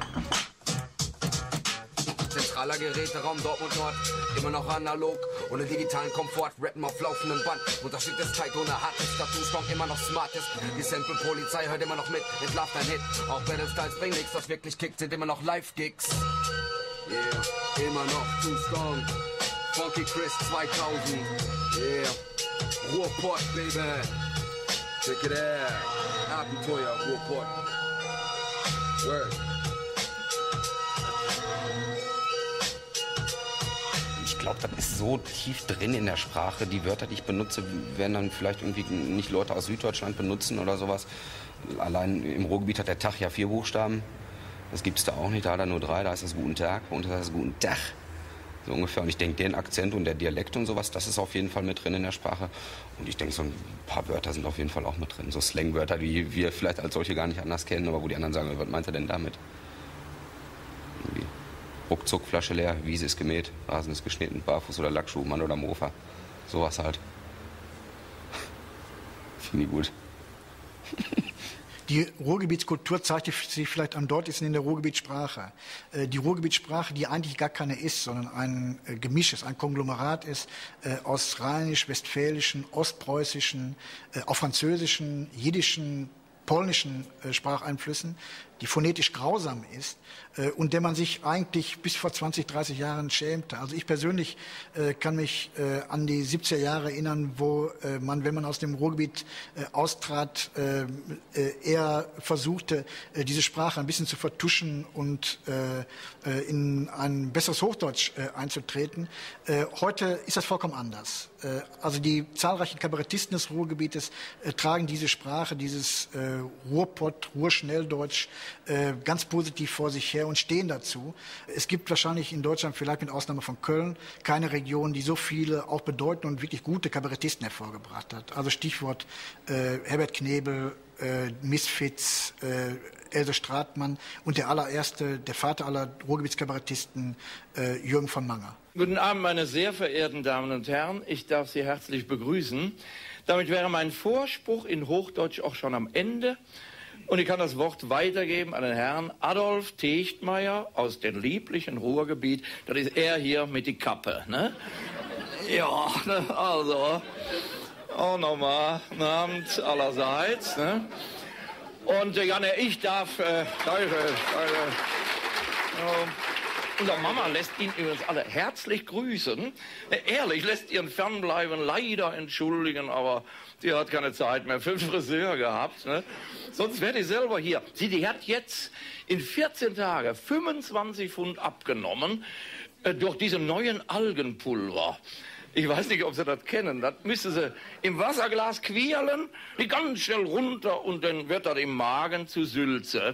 Zentraler Geräteraum Dortmund Nord, immer noch analog, ohne digitalen Komfort, rappen auf laufendem Band. Unterschied ist Zeit ohne hartes Tattoo-Strong, immer noch smartes. Die Sample-Polizei hört immer noch mit, entlarvt ein Hit. Auch Battle Styles bringen nichts, was wirklich kickt, sind immer noch Live-Gigs. Yeah, immer noch too strong. Funky Chris zweitausend. Yeah, Ruhrpott, baby. Check it out. Abenteuer, Ruhrpott. Word. Ich glaube, das ist so tief drin in der Sprache. Die Wörter, die ich benutze, werden dann vielleicht irgendwie nicht Leute aus Süddeutschland benutzen oder sowas. Allein im Ruhrgebiet hat der Tag ja vier Buchstaben. Das gibt es da auch nicht, da hat er nur drei. Da ist es Guten Tag und da ist es Guten Tag. So ungefähr. Und ich denke, den Akzent und der Dialekt und sowas, das ist auf jeden Fall mit drin in der Sprache. Und ich denke, so ein paar Wörter sind auf jeden Fall auch mit drin. So Slangwörter, die wir vielleicht als solche gar nicht anders kennen, aber wo die anderen sagen, was meint er denn damit? Irgendwie ruckzuck, Flasche leer, Wiese ist gemäht, Rasen ist geschnitten, Barfuß oder Lackschuh, Mann oder Mofa. Sowas halt. Finde ich gut. Die Ruhrgebietskultur zeigt sich vielleicht am deutlichsten in der Ruhrgebietssprache. Die Ruhrgebietssprache, die eigentlich gar keine ist, sondern ein Gemisch ist, ein Konglomerat ist aus rheinisch, westfälischen, ostpreußischen, auch französischen, jiddischen, polnischen Spracheinflüssen, die phonetisch grausam ist äh, und der man sich eigentlich bis vor zwanzig, dreißig Jahren schämte. Also ich persönlich äh, kann mich äh, an die siebziger Jahre erinnern, wo äh, man, wenn man aus dem Ruhrgebiet äh, austrat, äh, äh, eher versuchte, äh, diese Sprache ein bisschen zu vertuschen und äh, äh, in ein besseres Hochdeutsch äh, einzutreten. Äh, heute ist das vollkommen anders. Äh, also die zahlreichen Kabarettisten des Ruhrgebietes äh, tragen diese Sprache, dieses äh, Ruhrpott, Ruhrschnelldeutsch, ganz positiv vor sich her und stehen dazu. Es gibt wahrscheinlich in Deutschland, vielleicht mit Ausnahme von Köln, keine Region, die so viele auch bedeutende und wirklich gute Kabarettisten hervorgebracht hat. Also Stichwort äh, Herbert Knebel, äh, Misfits, äh, Else Stratmann und der allererste, der Vater aller Ruhrgebietskabarettisten, äh, Jürgen von Manger. Guten Abend, meine sehr verehrten Damen und Herren. Ich darf Sie herzlich begrüßen Damit wäre mein Vorspruch in Hochdeutsch auch schon am Ende. Und ich kann das Wort weitergeben an den Herrn Adolf Techtmeier aus dem lieblichen Ruhrgebiet. Das ist er hier mit die Kappe, ne? Ja, also, auch nochmal, guten Abend allerseits, ne? Und äh, ja, ne, ich darf, äh, danke, danke. Ja. Unsere Mama lässt ihn übrigens alle herzlich grüßen. Ehrlich, lässt ihren Fernbleiben leider entschuldigen, aber die hat keine Zeit mehr für den Friseur gehabt. Ne? Sonst wäre die selber hier. Sie, die hat jetzt in vierzehn Tagen fünfundzwanzig Pfund abgenommen äh, durch diesen neuen Algenpulver. Ich weiß nicht, ob Sie das kennen. Das müssen Sie im Wasserglas quirlen, die ganz schnell runter und dann wird das im Magen zu Sülze.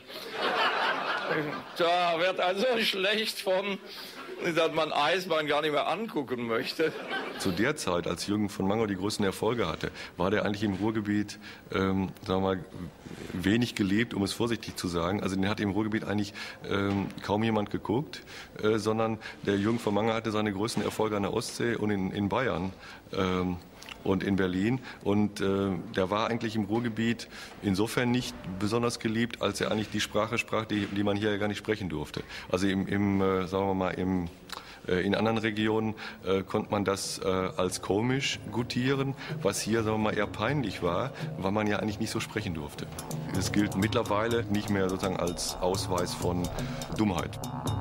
Da wird also schlecht von, dass man Eisbein gar nicht mehr angucken möchte. Zu der Zeit, als Jürgen von Mangau die größten Erfolge hatte, war der eigentlich im Ruhrgebiet, ähm, sagen wir mal, wenig gelebt, um es vorsichtig zu sagen. Also den hat im Ruhrgebiet eigentlich ähm, kaum jemand geguckt, äh, sondern der Jürgen von Mangau hatte seine größten Erfolge an der Ostsee und in, in Bayern. Ähm, und in Berlin. Und äh, der war eigentlich im Ruhrgebiet insofern nicht besonders geliebt, als er eigentlich die Sprache sprach, die, die man hier ja gar nicht sprechen durfte. Also im, im äh, sagen wir mal, im, äh, in anderen Regionen äh, konnte man das äh, als komisch gutieren, was hier, sagen wir mal, eher peinlich war, weil man ja eigentlich nicht so sprechen durfte. Es gilt mittlerweile nicht mehr sozusagen als Ausweis von Dummheit.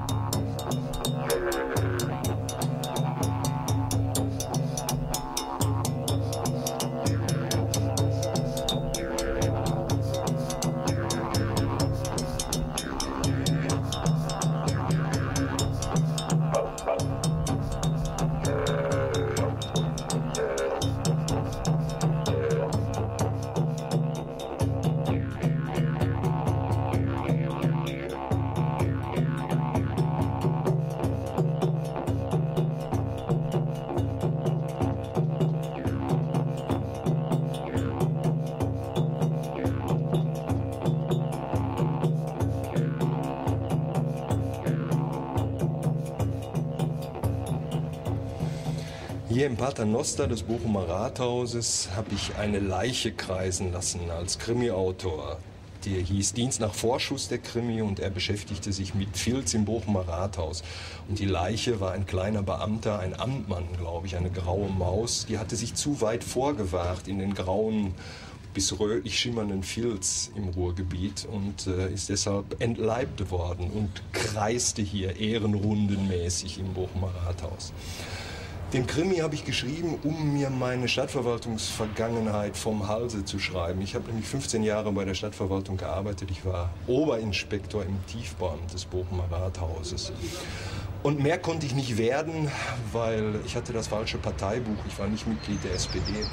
Hier im Paternoster des Bochumer Rathauses habe ich eine Leiche kreisen lassen als Krimi-Autor. Der hieß Dienst nach Vorschuss, der Krimi, und er beschäftigte sich mit Filz im Bochumer Rathaus. Und die Leiche war ein kleiner Beamter, ein Amtmann, glaube ich, eine graue Maus. Die hatte sich zu weit vorgewagt in den grauen bis rötlich schimmernden Filz im Ruhrgebiet und äh, ist deshalb entleibt worden und kreiste hier ehrenrundenmäßig im Bochumer Rathaus. Den Krimi habe ich geschrieben, um mir meine Stadtverwaltungsvergangenheit vom Halse zu schreiben. Ich habe nämlich fünfzehn Jahre bei der Stadtverwaltung gearbeitet. Ich war Oberinspektor im Tiefbauamt des Bochumer Rathauses. Und mehr konnte ich nicht werden, weil ich hatte das falsche Parteibuch. Ich war nicht Mitglied der S P D.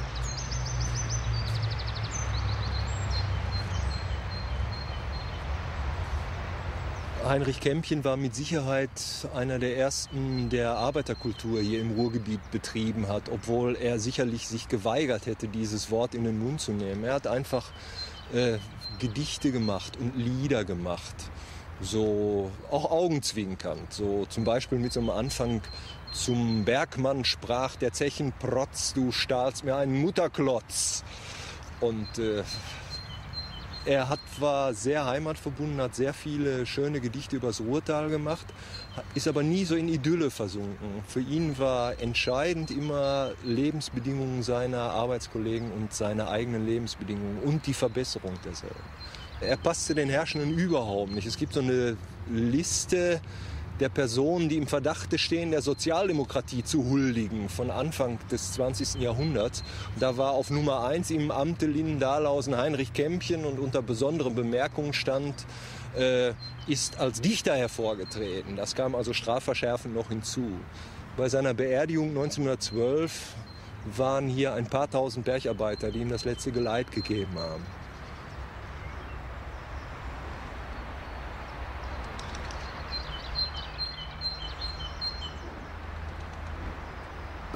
Heinrich Kämpchen war mit Sicherheit einer der ersten, der Arbeiterkultur hier im Ruhrgebiet betrieben hat, obwohl er sicherlich sich geweigert hätte, dieses Wort in den Mund zu nehmen. Er hat einfach äh, Gedichte gemacht und Lieder gemacht, so auch augenzwinkernd, so zum Beispiel mit so einem Anfang: Zum Bergmann sprach der Zechenprotz, du stahlst mir einen Mutterklotz. Und äh, Er hat, war sehr heimatverbunden, hat sehr viele schöne Gedichte übers Ruhrtal gemacht, ist aber nie so in Idylle versunken. Für ihn war entscheidend immer Lebensbedingungen seiner Arbeitskollegen und seine eigenen Lebensbedingungen und die Verbesserung derselben. Er passte den Herrschenden überhaupt nicht. Es gibt so eine Liste der Personen, die im Verdachte stehen, der Sozialdemokratie zu huldigen, von Anfang des zwanzigsten Jahrhunderts. Da war auf Nummer eins im Amte Linden-Dahlhausen Heinrich Kämpchen und unter besonderen Bemerkungen stand, äh, ist als Dichter hervorgetreten. Das kam also strafverschärfend noch hinzu. Bei seiner Beerdigung neunzehnhundertzwölf waren hier ein paar tausend Bergarbeiter, die ihm das letzte Geleit gegeben haben.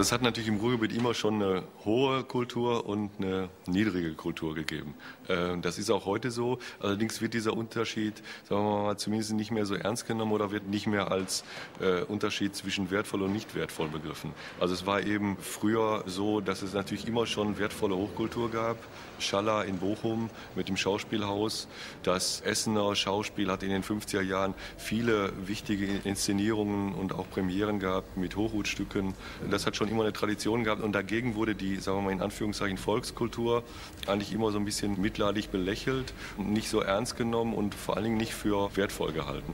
Das hat natürlich im Ruhrgebiet immer schon eine hohe Kultur und eine niedrige Kultur gegeben. Das ist auch heute so. Allerdings wird dieser Unterschied, sagen wir mal, zumindest nicht mehr so ernst genommen oder wird nicht mehr als Unterschied zwischen wertvoll und nicht wertvoll begriffen. Also es war eben früher so, dass es natürlich immer schon wertvolle Hochkultur gab. Schaller in Bochum mit dem Schauspielhaus. Das Essener Schauspiel hat in den fünfziger Jahren viele wichtige Inszenierungen und auch Premieren gehabt mit Hochhutstücken. Das hat schon immer eine Tradition gehabt und dagegen wurde die, sagen wir mal in Anführungszeichen, Volkskultur eigentlich immer so ein bisschen mitleidig belächelt, nicht so ernst genommen und vor allen Dingen nicht für wertvoll gehalten.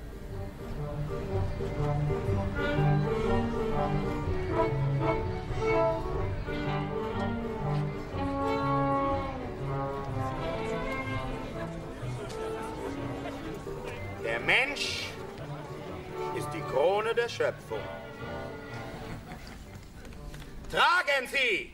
Der Mensch ist die Krone der Schöpfung. Tragen Sie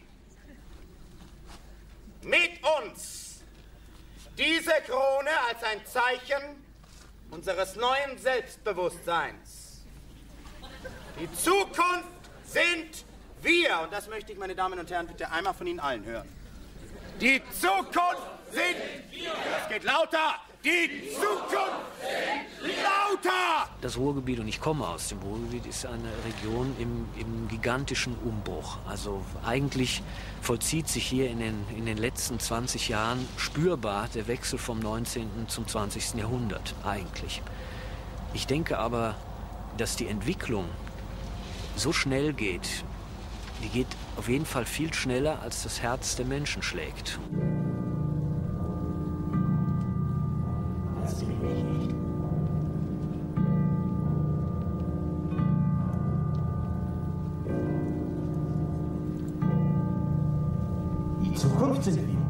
mit uns diese Krone als ein Zeichen unseres neuen Selbstbewusstseins. Die Zukunft sind wir. Und das möchte ich, meine Damen und Herren, bitte einmal von Ihnen allen hören. Die Zukunft sind wir. Das geht lauter. Die Zukunft sind lauter! Das Ruhrgebiet, und ich komme aus dem Ruhrgebiet, ist eine Region im, im gigantischen Umbruch. Also eigentlich vollzieht sich hier in den, in den letzten zwanzig Jahren spürbar der Wechsel vom neunzehnten zum zwanzigsten Jahrhundert, eigentlich. Ich denke aber, dass die Entwicklung so schnell geht, die geht auf jeden Fall viel schneller, als das Herz der Menschen schlägt. Die Zukunft sind wir.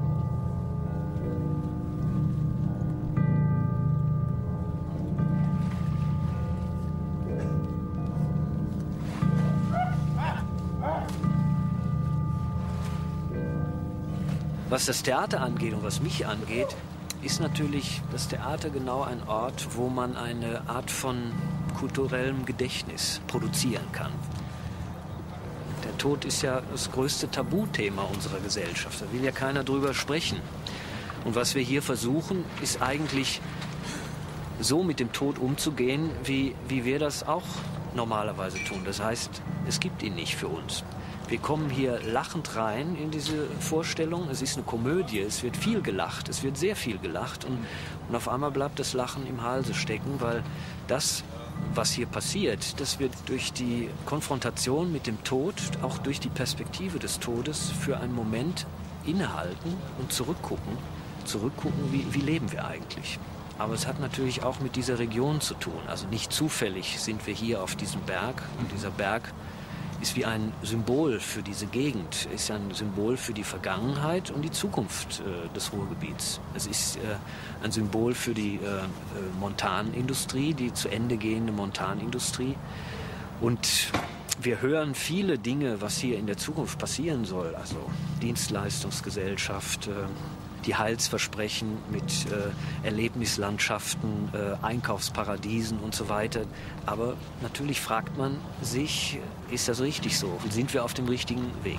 Was das Theater angeht und was mich angeht, ist natürlich das Theater genau ein Ort, wo man eine Art von kulturellem Gedächtnis produzieren kann. Der Tod ist ja das größte Tabuthema unserer Gesellschaft. Da will ja keiner drüber sprechen. Und was wir hier versuchen, ist eigentlich so mit dem Tod umzugehen, wie, wie wir das auch normalerweise tun. Das heißt, es gibt ihn nicht für uns. Wir kommen hier lachend rein in diese Vorstellung. Es ist eine Komödie, es wird viel gelacht, es wird sehr viel gelacht. Und, und auf einmal bleibt das Lachen im Halse stecken, weil das, was hier passiert, das wird durch die Konfrontation mit dem Tod, auch durch die Perspektive des Todes, für einen Moment innehalten und zurückgucken. Zurückgucken, wie, wie leben wir eigentlich? Aber es hat natürlich auch mit dieser Region zu tun. Also nicht zufällig sind wir hier auf diesem Berg. Und dieser Berg ist wie ein Symbol für diese Gegend, ist ein Symbol für die Vergangenheit und die Zukunft äh, des Ruhrgebiets. Es ist äh, ein Symbol für die äh, Montanindustrie, die zu Ende gehende Montanindustrie. Und wir hören viele Dinge, was hier in der Zukunft passieren soll. Also Dienstleistungsgesellschaft, äh, die Heilsversprechen mit äh, Erlebnislandschaften, äh, Einkaufsparadiesen und so weiter. Aber natürlich fragt man sich, ist das richtig so? Sind wir auf dem richtigen Weg?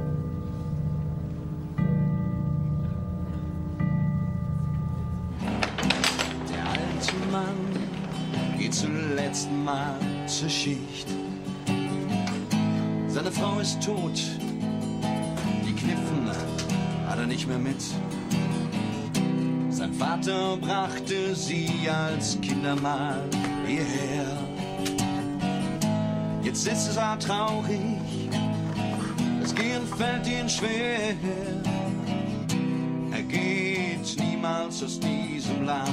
Der alte Mann geht zum letzten Mal zur Schicht. Seine Frau ist tot, die Kniffen hat er nicht mehr mit. Sein Vater brachte sie als Kinder mal hierher. Jetzt ist er traurig, das Gehen fällt ihm schwer. Er geht niemals aus diesem Land.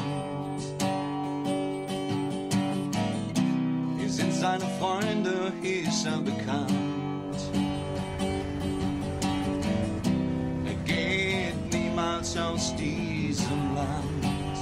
Hier sind seine Freunde, hier ist er bekannt. Er geht niemals aus diesem Land.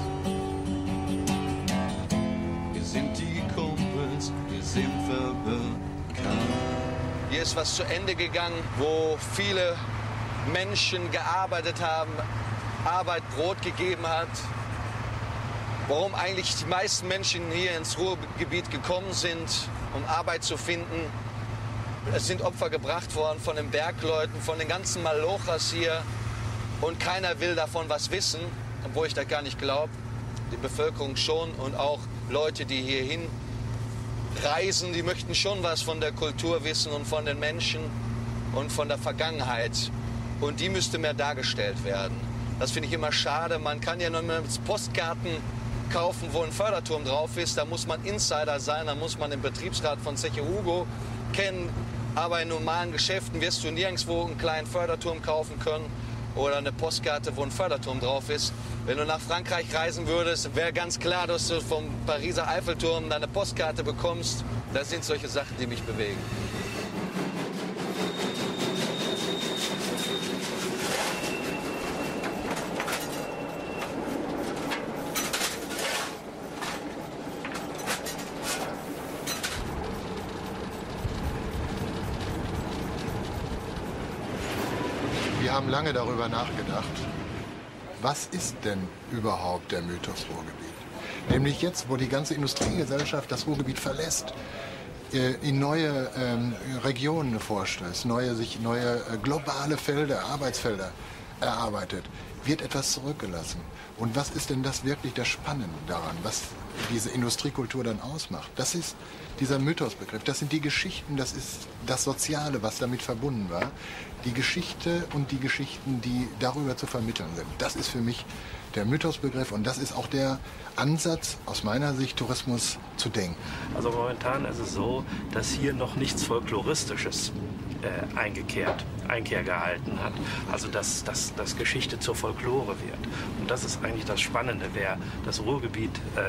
Wir sind die Kumpels, wir sind verbekannt. Hier ist was zu Ende gegangen, wo viele Menschen gearbeitet haben, Arbeit Brot gegeben hat. Warum eigentlich die meisten Menschen hier ins Ruhrgebiet gekommen sind, um Arbeit zu finden. Es sind Opfer gebracht worden von den Bergleuten, von den ganzen Malochas hier. Und keiner will davon was wissen, obwohl ich das gar nicht glaube. Die Bevölkerung schon und auch Leute, die hierhin reisen, die möchten schon was von der Kultur wissen und von den Menschen und von der Vergangenheit. Und die müsste mehr dargestellt werden. Das finde ich immer schade. Man kann ja nur Postkarten kaufen, wo ein Förderturm drauf ist. Da muss man Insider sein, da muss man den Betriebsrat von Zeche Hugo kennen. Aber in normalen Geschäften wirst du nirgendwo einen kleinen Förderturm kaufen können oder eine Postkarte, wo ein Förderturm drauf ist. Wenn du nach Frankreich reisen würdest, wäre ganz klar, dass du vom Pariser Eiffelturm deine Postkarte bekommst. Das sind solche Sachen, die mich bewegen. Wir haben lange darüber nachgedacht, was ist denn überhaupt der Mythos Ruhrgebiet? Nämlich jetzt, wo die ganze Industriegesellschaft das Ruhrgebiet verlässt, in neue ähm, Regionen vorstößt, neue, sich neue äh, globale Felder, Arbeitsfelder erarbeitet, wird etwas zurückgelassen. Und was ist denn das wirklich das Spannende daran, was diese Industriekultur dann ausmacht? Das ist dieser Mythosbegriff, das sind die Geschichten, das ist das Soziale, was damit verbunden war. Die Geschichte und die Geschichten, die darüber zu vermitteln sind. Das ist für mich der Mythosbegriff und das ist auch der Ansatz, aus meiner Sicht, Tourismus zu denken. Also momentan ist es so, dass hier noch nichts Folkloristisches äh, eingekehrt, Einkehr gehalten hat. Also dass, dass, dass Geschichte zur Folklore wird. Und das ist eigentlich das Spannende, wer das Ruhrgebiet äh,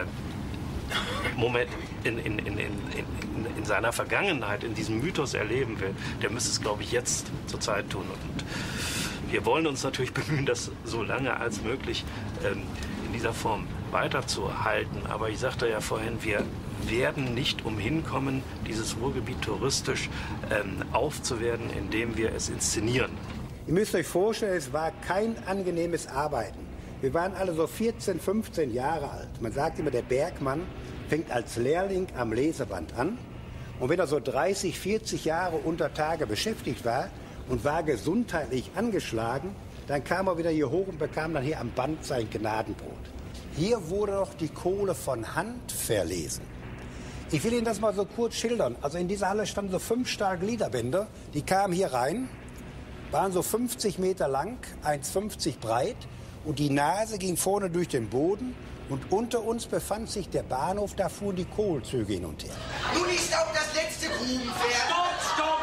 Moment in, in, in, in, in, in seiner Vergangenheit, in diesem Mythos erleben will, der müsste es, glaube ich, jetzt zur Zeit tun. Und wir wollen uns natürlich bemühen, das so lange als möglich ähm, in dieser Form weiterzuhalten. Aber ich sagte ja vorhin, wir werden nicht umhin kommen, dieses Ruhrgebiet touristisch ähm, aufzuwerten, indem wir es inszenieren. Ihr müsst euch vorstellen, es war kein angenehmes Arbeiten. Wir waren alle so vierzehn, fünfzehn Jahre alt. Man sagt immer, der Bergmann fängt als Lehrling am Leseband an. Und wenn er so dreißig, vierzig Jahre unter Tage beschäftigt war und war gesundheitlich angeschlagen, dann kam er wieder hier hoch und bekam dann hier am Band sein Gnadenbrot. Hier wurde noch die Kohle von Hand verlesen. Ich will Ihnen das mal so kurz schildern. Also in dieser Halle standen so fünf Stahlgliederbänder, die kamen hier rein, waren so fünfzig Meter lang, eins fünfzig breit. Und die Nase ging vorne durch den Boden und unter uns befand sich der Bahnhof, da fuhren die Kohlzüge hin und her. Du liest auch das letzte Grubenpferd. Stopp, stopp,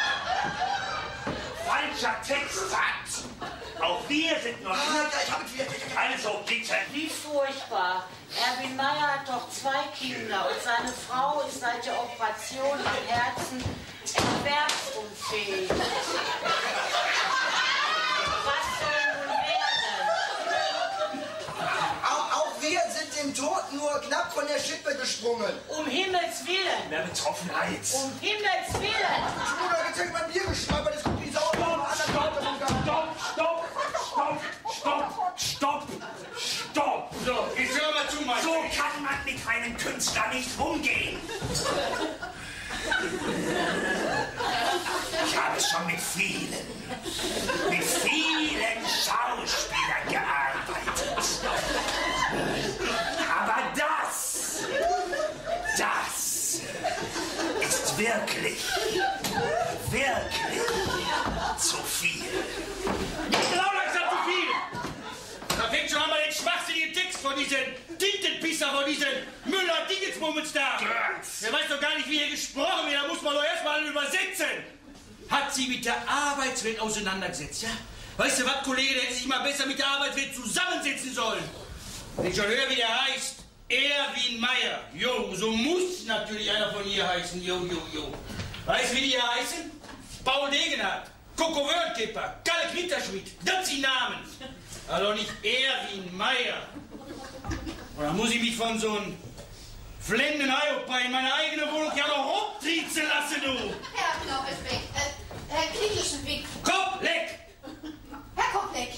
stopp! Falscher Text. Was? Auch wir sind noch Ah, ja, ich hab wieder. Also bitte. Wie furchtbar. Erwin Meyer hat doch zwei Kinder und seine Frau ist seit der Operation am Herzen erwerbsunfähig. Was soll nun werden? Auch, auch wir sind dem Tod nur knapp von der Schippe gesprungen. Um Himmels Willen. Mehr Betroffenheit. Um Himmels Willen. Bruder, jetzt hätte man Bier geschnappert, das kommt die Sau noch an der Karte vom Garten. Stopp, stopp, stopp, stopp, stopp, stopp. So, jetzt hör mal zu, Mann. So kann man mit einem Künstler nicht umgehen. Ich habe schon mit vielen, mit vielen Schauspielern gearbeitet. Aber das, das ist wirklich, wirklich zu viel. Genau langsam zu viel. Da fängt schon einmal den schwachsinnigen Text von diesen Tintenpisser, von diesen Müller-Dingensbummens da. Der weiß doch gar nicht, wie hier gesprochen wird. Da muss man doch erstmal übersetzen. Hat sie mit der Arbeitswelt auseinandergesetzt, ja? Weißt du was, Kollege, der hätte sich mal besser mit der Arbeitswelt zusammensetzen sollen. Wenn ich schon höre, wie der heißt, Erwin Meyer. Jo, so muss natürlich einer von hier heißen. Jo, jo, jo. Weißt du, wie die hier heißen? Paul Degenhardt, Coco Wörnkipper, Kalle Knitterschmidt. Das sind Namen. Also nicht Erwin Meyer. Und dann muss ich mich von so einem flemmenden Eiopa in meine eigene Wohnung ja noch rumtriezen lassen, du. Herr Knopfelbeck, äh, Herr Klingelschenbeck. Kopfleck! Herr Kopfleck.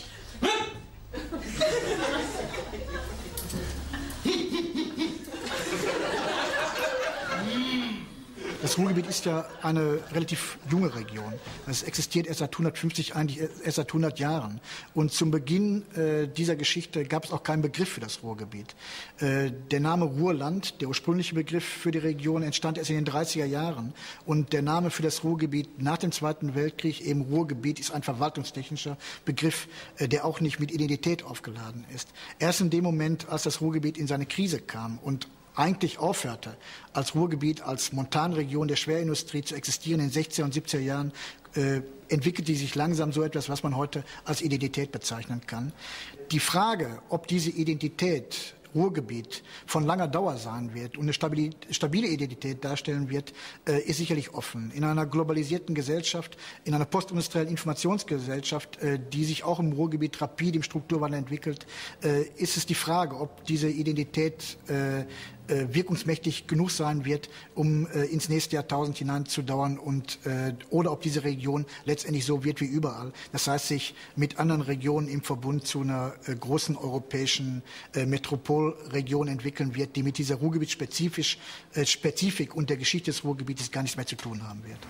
Das das Ruhrgebiet ist ja eine relativ junge Region. Es existiert erst seit hundertfünfzig, eigentlich erst seit hundert Jahren. Und zum Beginn äh, dieser Geschichte gab es auch keinen Begriff für das Ruhrgebiet. Äh, der Name Ruhrland, der ursprüngliche Begriff für die Region, entstand erst in den dreißiger Jahren. Und der Name für das Ruhrgebiet nach dem Zweiten Weltkrieg, eben Ruhrgebiet, ist ein verwaltungstechnischer Begriff, äh, der auch nicht mit Identität aufgeladen ist. Erst in dem Moment, als das Ruhrgebiet in seine Krise kam und eigentlich aufhörte, als Ruhrgebiet, als Montanregion der Schwerindustrie zu existieren in den sechziger und siebziger Jahren, äh, entwickelte sich langsam so etwas, was man heute als Identität bezeichnen kann. Die Frage, ob diese Identität Ruhrgebiet von langer Dauer sein wird und eine stabile, stabile Identität darstellen wird, äh, ist sicherlich offen. In einer globalisierten Gesellschaft, in einer postindustriellen Informationsgesellschaft, äh, die sich auch im Ruhrgebiet rapid im Strukturwandel entwickelt, äh, ist es die Frage, ob diese Identität äh, äh, wirkungsmächtig genug sein wird, um äh, ins nächste Jahrtausend hineinzudauern und äh, oder ob diese Region letztendlich so wird wie überall. Das heißt, sich mit anderen Regionen im Verbund zu einer äh, großen europäischen äh, Metropolregion entwickeln wird, die mit dieser Ruhrgebietsspezifisch äh, Spezifik und der Geschichte des Ruhrgebietes gar nichts mehr zu tun haben wird.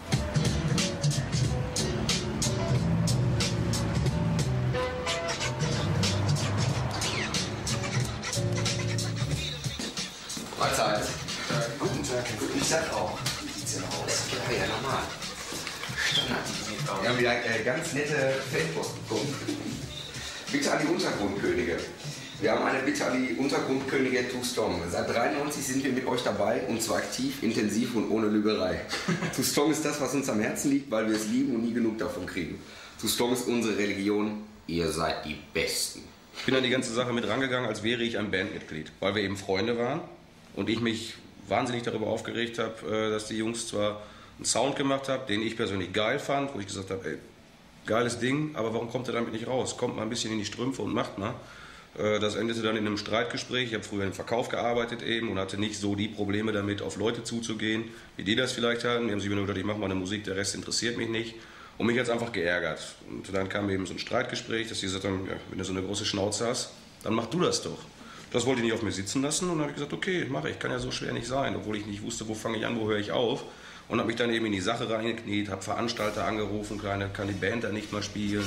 Mahlzeit. Guten Tag. Ich sag auch. Wie sieht's denn aus? Ja, ja, normal. Standard. Wir haben wieder äh, ganz nette Feldpost bekommen. Bitte an die Untergrundkönige. Wir haben eine Bitte an die Untergrundkönige Two Strong. Seit dreiundneunzig sind wir mit euch dabei und zwar aktiv, intensiv und ohne Lügerei. Two Strong ist das, was uns am Herzen liegt, weil wir es lieben und nie genug davon kriegen. Two Strong ist unsere Religion. Ihr seid die Besten. Ich bin an die ganze Sache mit rangegangen, als wäre ich ein Bandmitglied, weil wir eben Freunde waren. Und ich mich wahnsinnig darüber aufgeregt habe, dass die Jungs zwar einen Sound gemacht haben, den ich persönlich geil fand, wo ich gesagt habe, ey, geiles Ding, aber warum kommt er damit nicht raus? Kommt mal ein bisschen in die Strümpfe und macht mal. Das endete dann in einem Streitgespräch. Ich habe früher im Verkauf gearbeitet eben und hatte nicht so die Probleme damit, auf Leute zuzugehen, wie die das vielleicht hatten. Die haben sich mir nur gedacht, ich mache meine Musik, der Rest interessiert mich nicht. Und mich hat es einfach geärgert. Und dann kam eben so ein Streitgespräch, dass sie gesagt haben, ja, wenn du so eine große Schnauze hast, dann mach du das doch. Das wollte ich nicht auf mir sitzen lassen und dann habe ich gesagt, okay, mache ich, kann ja so schwer nicht sein, obwohl ich nicht wusste, wo fange ich an, wo höre ich auf. Und habe mich dann eben in die Sache reingekniet, habe Veranstalter angerufen, kleine, kann die Band da nicht mal spielen.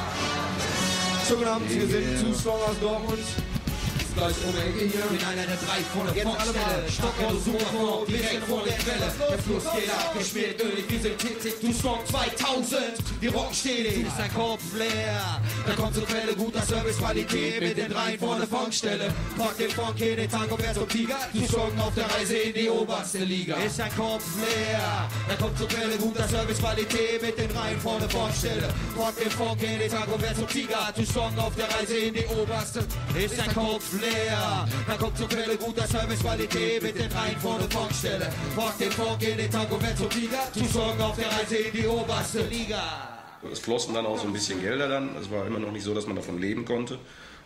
Schönen Abend, wir sind Two Strong aus Dortmund. Gleich um die Ecke hier. Mit einer der drei von der Vorstelle. Stockholm, super, direkt vor der Quelle. Der Fluss geht ab, geschmiert ölig, wir sind tätig. Two Strong zweitausend, wir rocken stetig. Ist ein Kopf leer, da kommt zur Quelle guter Service, Qualität mit den dreien vor der Funkstelle. Pack den Funk in den Tango, wer so Tiger. Two Strong auf der Reise in die oberste Liga. Ist ein Kopf leer, da kommt zur Quelle guter Service, Qualität mit den dreien vor der Funkstelle. Pack den Funk in den Tango, wer so Tiger. Two Strong auf der Reise in die oberste. Ist ein Kopf leer. leer. Da kommt zur Quelle guter Service, Qualität mit den dreien vor der Funkstelle. Pack den Funk in den Tango, wer zur Liga. Two Strong auf der Reise in die oberste Liga. Es flossen dann auch so ein bisschen Gelder dann. Es war immer noch nicht so, dass man davon leben konnte.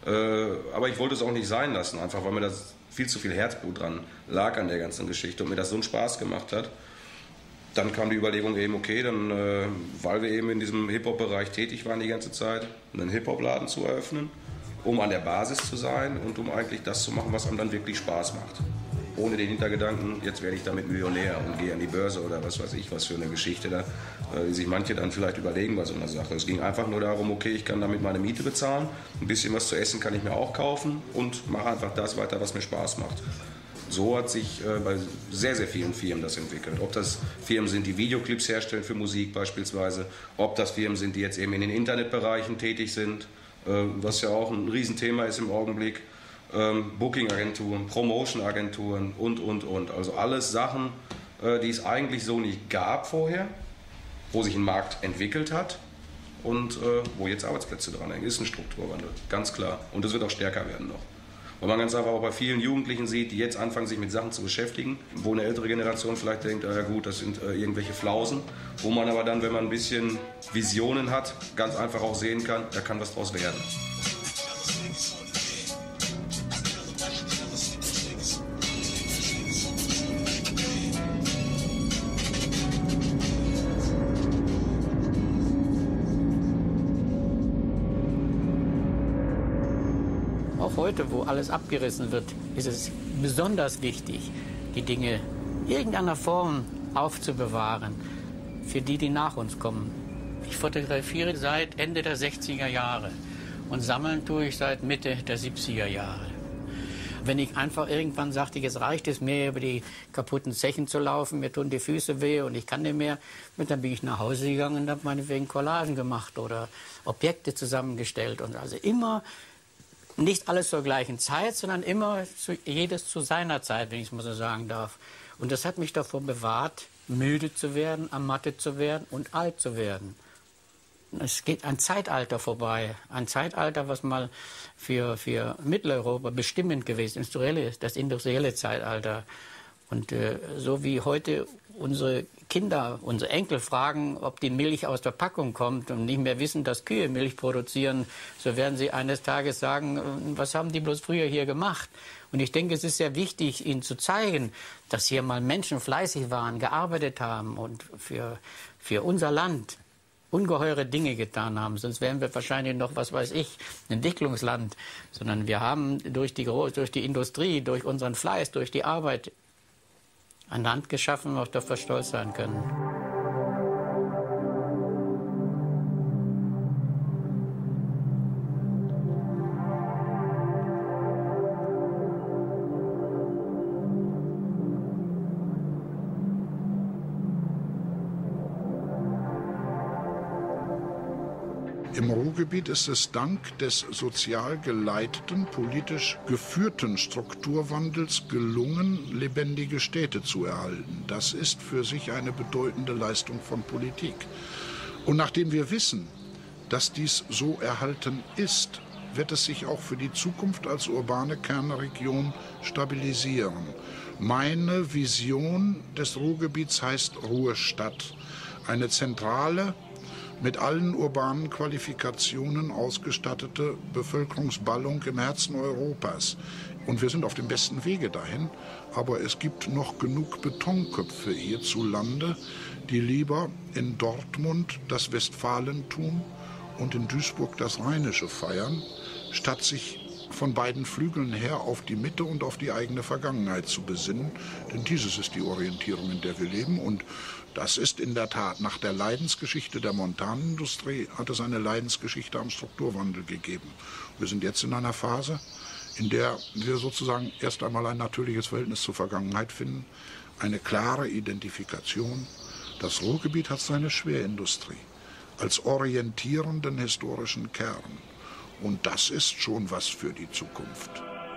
Äh, aber ich wollte es auch nicht sein lassen, einfach weil mir das viel zu viel Herzblut dran lag an der ganzen Geschichte und mir das so einen Spaß gemacht hat. Dann kam die Überlegung eben, okay, dann, äh, weil wir eben in diesem Hip-Hop-Bereich tätig waren die ganze Zeit, einen Hip-Hop-Laden zu eröffnen, um an der Basis zu sein und um eigentlich das zu machen, was einem dann wirklich Spaß macht. Ohne den Hintergedanken, jetzt werde ich damit Millionär und gehe an die Börse oder was weiß ich, was für eine Geschichte da, die sich manche dann vielleicht überlegen bei so einer Sache. Es ging einfach nur darum, okay, ich kann damit meine Miete bezahlen, ein bisschen was zu essen kann ich mir auch kaufen und mache einfach das weiter, was mir Spaß macht. So hat sich äh, bei sehr, sehr vielen Firmen das entwickelt. Ob das Firmen sind, die Videoclips herstellen für Musik beispielsweise, ob das Firmen sind, die jetzt eben in den Internetbereichen tätig sind, äh, was ja auch ein Riesenthema ist im Augenblick. Ähm, Booking-Agenturen, Promotion-Agenturen und, und, und. Also alles Sachen, äh, die es eigentlich so nicht gab vorher, wo sich ein Markt entwickelt hat und äh, wo jetzt Arbeitsplätze dran hängen. Ist ein Strukturwandel, ganz klar. Und das wird auch stärker werden noch. Weil man ganz einfach auch bei vielen Jugendlichen sieht, die jetzt anfangen, sich mit Sachen zu beschäftigen, wo eine ältere Generation vielleicht denkt, ah ja gut, das sind äh, irgendwelche Flausen, wo man aber dann, wenn man ein bisschen Visionen hat, ganz einfach auch sehen kann, da kann was draus werden. Heute, wo alles abgerissen wird, ist es besonders wichtig, die Dinge in irgendeiner Form aufzubewahren für die, die nach uns kommen. Ich fotografiere seit Ende der sechziger Jahre und sammeln tue ich seit Mitte der siebziger Jahre. Wenn ich einfach irgendwann sagte, jetzt reicht es mir, über die kaputten Zechen zu laufen, mir tun die Füße weh und ich kann nicht mehr, dann bin ich nach Hause gegangen und habe meinetwegen Collagen gemacht oder Objekte zusammengestellt. Und also immer, nicht alles zur gleichen Zeit, sondern immer zu, jedes zu seiner Zeit, wenn ich es mal so sagen darf. Und das hat mich davor bewahrt, müde zu werden, ermattet zu werden und alt zu werden. Es geht ein Zeitalter vorbei, ein Zeitalter, was mal für, für Mitteleuropa bestimmend gewesen ist, das industrielle Zeitalter. Und äh, so wie heute unsere Kinder, unsere Enkel fragen, ob die Milch aus der Packung kommt und nicht mehr wissen, dass Kühe Milch produzieren, so werden sie eines Tages sagen, was haben die bloß früher hier gemacht? Und ich denke, es ist sehr wichtig, ihnen zu zeigen, dass hier mal Menschen fleißig waren, gearbeitet haben und für, für unser Land ungeheure Dinge getan haben. Sonst wären wir wahrscheinlich noch, was weiß ich, ein Entwicklungsland. Sondern wir haben durch die, durch die Industrie, durch unseren Fleiß, durch die Arbeit ein Land geschaffen, auf das wir stolz sein können. Im Ruhrgebiet ist es dank des sozial geleiteten, politisch geführten Strukturwandels gelungen, lebendige Städte zu erhalten. Das ist für sich eine bedeutende Leistung von Politik. Und nachdem wir wissen, dass dies so erhalten ist, wird es sich auch für die Zukunft als urbane Kernregion stabilisieren. Meine Vision des Ruhrgebiets heißt Ruhrstadt. Eine zentrale, mit allen urbanen Qualifikationen ausgestattete Bevölkerungsballung im Herzen Europas. Und wir sind auf dem besten Wege dahin. Aber es gibt noch genug Betonköpfe hierzulande, die lieber in Dortmund das Westfalentum und in Duisburg das Rheinische feiern, statt sich von beiden Flügeln her auf die Mitte und auf die eigene Vergangenheit zu besinnen. Denn dieses ist die Orientierung, in der wir leben. Und das ist in der Tat, nach der Leidensgeschichte der Montanindustrie hat es eine Leidensgeschichte am Strukturwandel gegeben. Wir sind jetzt in einer Phase, in der wir sozusagen erst einmal ein natürliches Verhältnis zur Vergangenheit finden, eine klare Identifikation. Das Ruhrgebiet hat seine Schwerindustrie als orientierenden historischen Kern. Und das ist schon was für die Zukunft.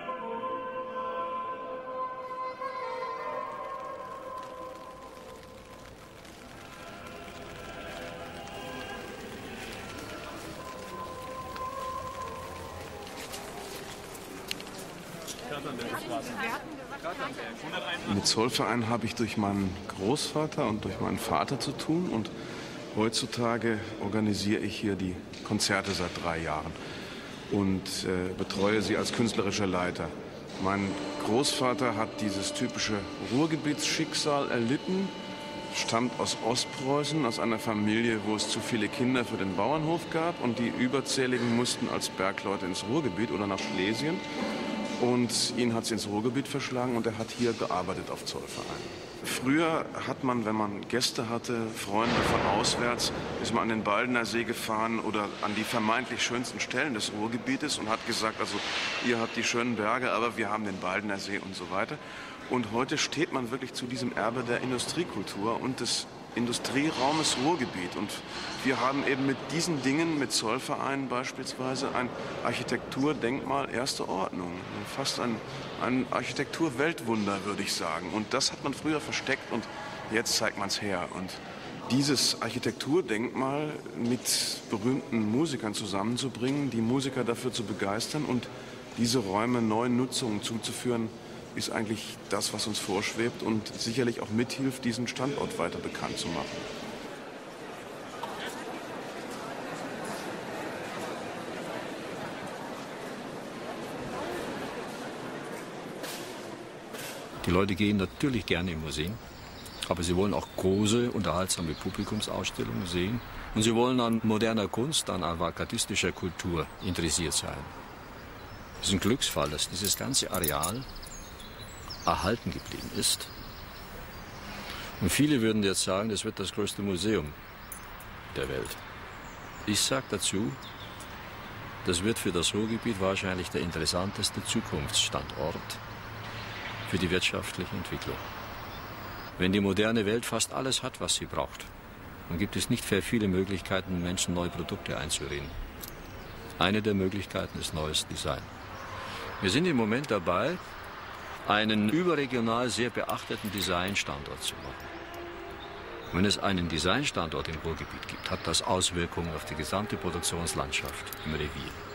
Mit Zollverein habe ich durch meinen Großvater und durch meinen Vater zu tun. Und heutzutage organisiere ich hier die Konzerte seit drei Jahren und äh, betreue sie als künstlerischer Leiter. Mein Großvater hat dieses typische Ruhrgebietsschicksal erlitten, stammt aus Ostpreußen, aus einer Familie, wo es zu viele Kinder für den Bauernhof gab und die Überzähligen mussten als Bergleute ins Ruhrgebiet oder nach Schlesien. Und ihn hat es ins Ruhrgebiet verschlagen und er hat hier gearbeitet auf Zollverein. Früher hat man, wenn man Gäste hatte, Freunde von auswärts, ist man an den Baldener See gefahren oder an die vermeintlich schönsten Stellen des Ruhrgebietes und hat gesagt, also ihr habt die schönen Berge, aber wir haben den Baldener See und so weiter. Und heute steht man wirklich zu diesem Erbe der Industriekultur und des Industrieraumes Ruhrgebiet. Und wir haben eben mit diesen Dingen, mit Zollvereinen beispielsweise, ein Architekturdenkmal erster Ordnung. Fast ein, ein Architekturweltwunder, würde ich sagen. Und das hat man früher versteckt und jetzt zeigt man es her. Und dieses Architekturdenkmal mit berühmten Musikern zusammenzubringen, die Musiker dafür zu begeistern und diese Räume neuen Nutzungen zuzuführen, ist eigentlich das, was uns vorschwebt und sicherlich auch mithilft, diesen Standort weiter bekannt zu machen. Die Leute gehen natürlich gerne in Museen, aber sie wollen auch große, unterhaltsame Publikumsausstellungen sehen. Und sie wollen an moderner Kunst, an avantgardistischer Kultur interessiert sein. Es ist ein Glücksfall, dass dieses ganze Areal erhalten geblieben ist Und viele würden jetzt sagen, das wird das größte Museum der Welt. Ich sage dazu, das wird für das Ruhrgebiet wahrscheinlich der interessanteste Zukunftsstandort für die wirtschaftliche Entwicklung. Wenn die moderne Welt fast alles hat, was sie braucht, dann gibt es nicht sehr viele Möglichkeiten, Menschen neue Produkte einzureden. Eine der Möglichkeiten ist neues Design. Wir sind im Moment dabei, einen überregional sehr beachteten Designstandort zu machen. Wenn es einen Designstandort im Ruhrgebiet gibt, hat das Auswirkungen auf die gesamte Produktionslandschaft im Revier.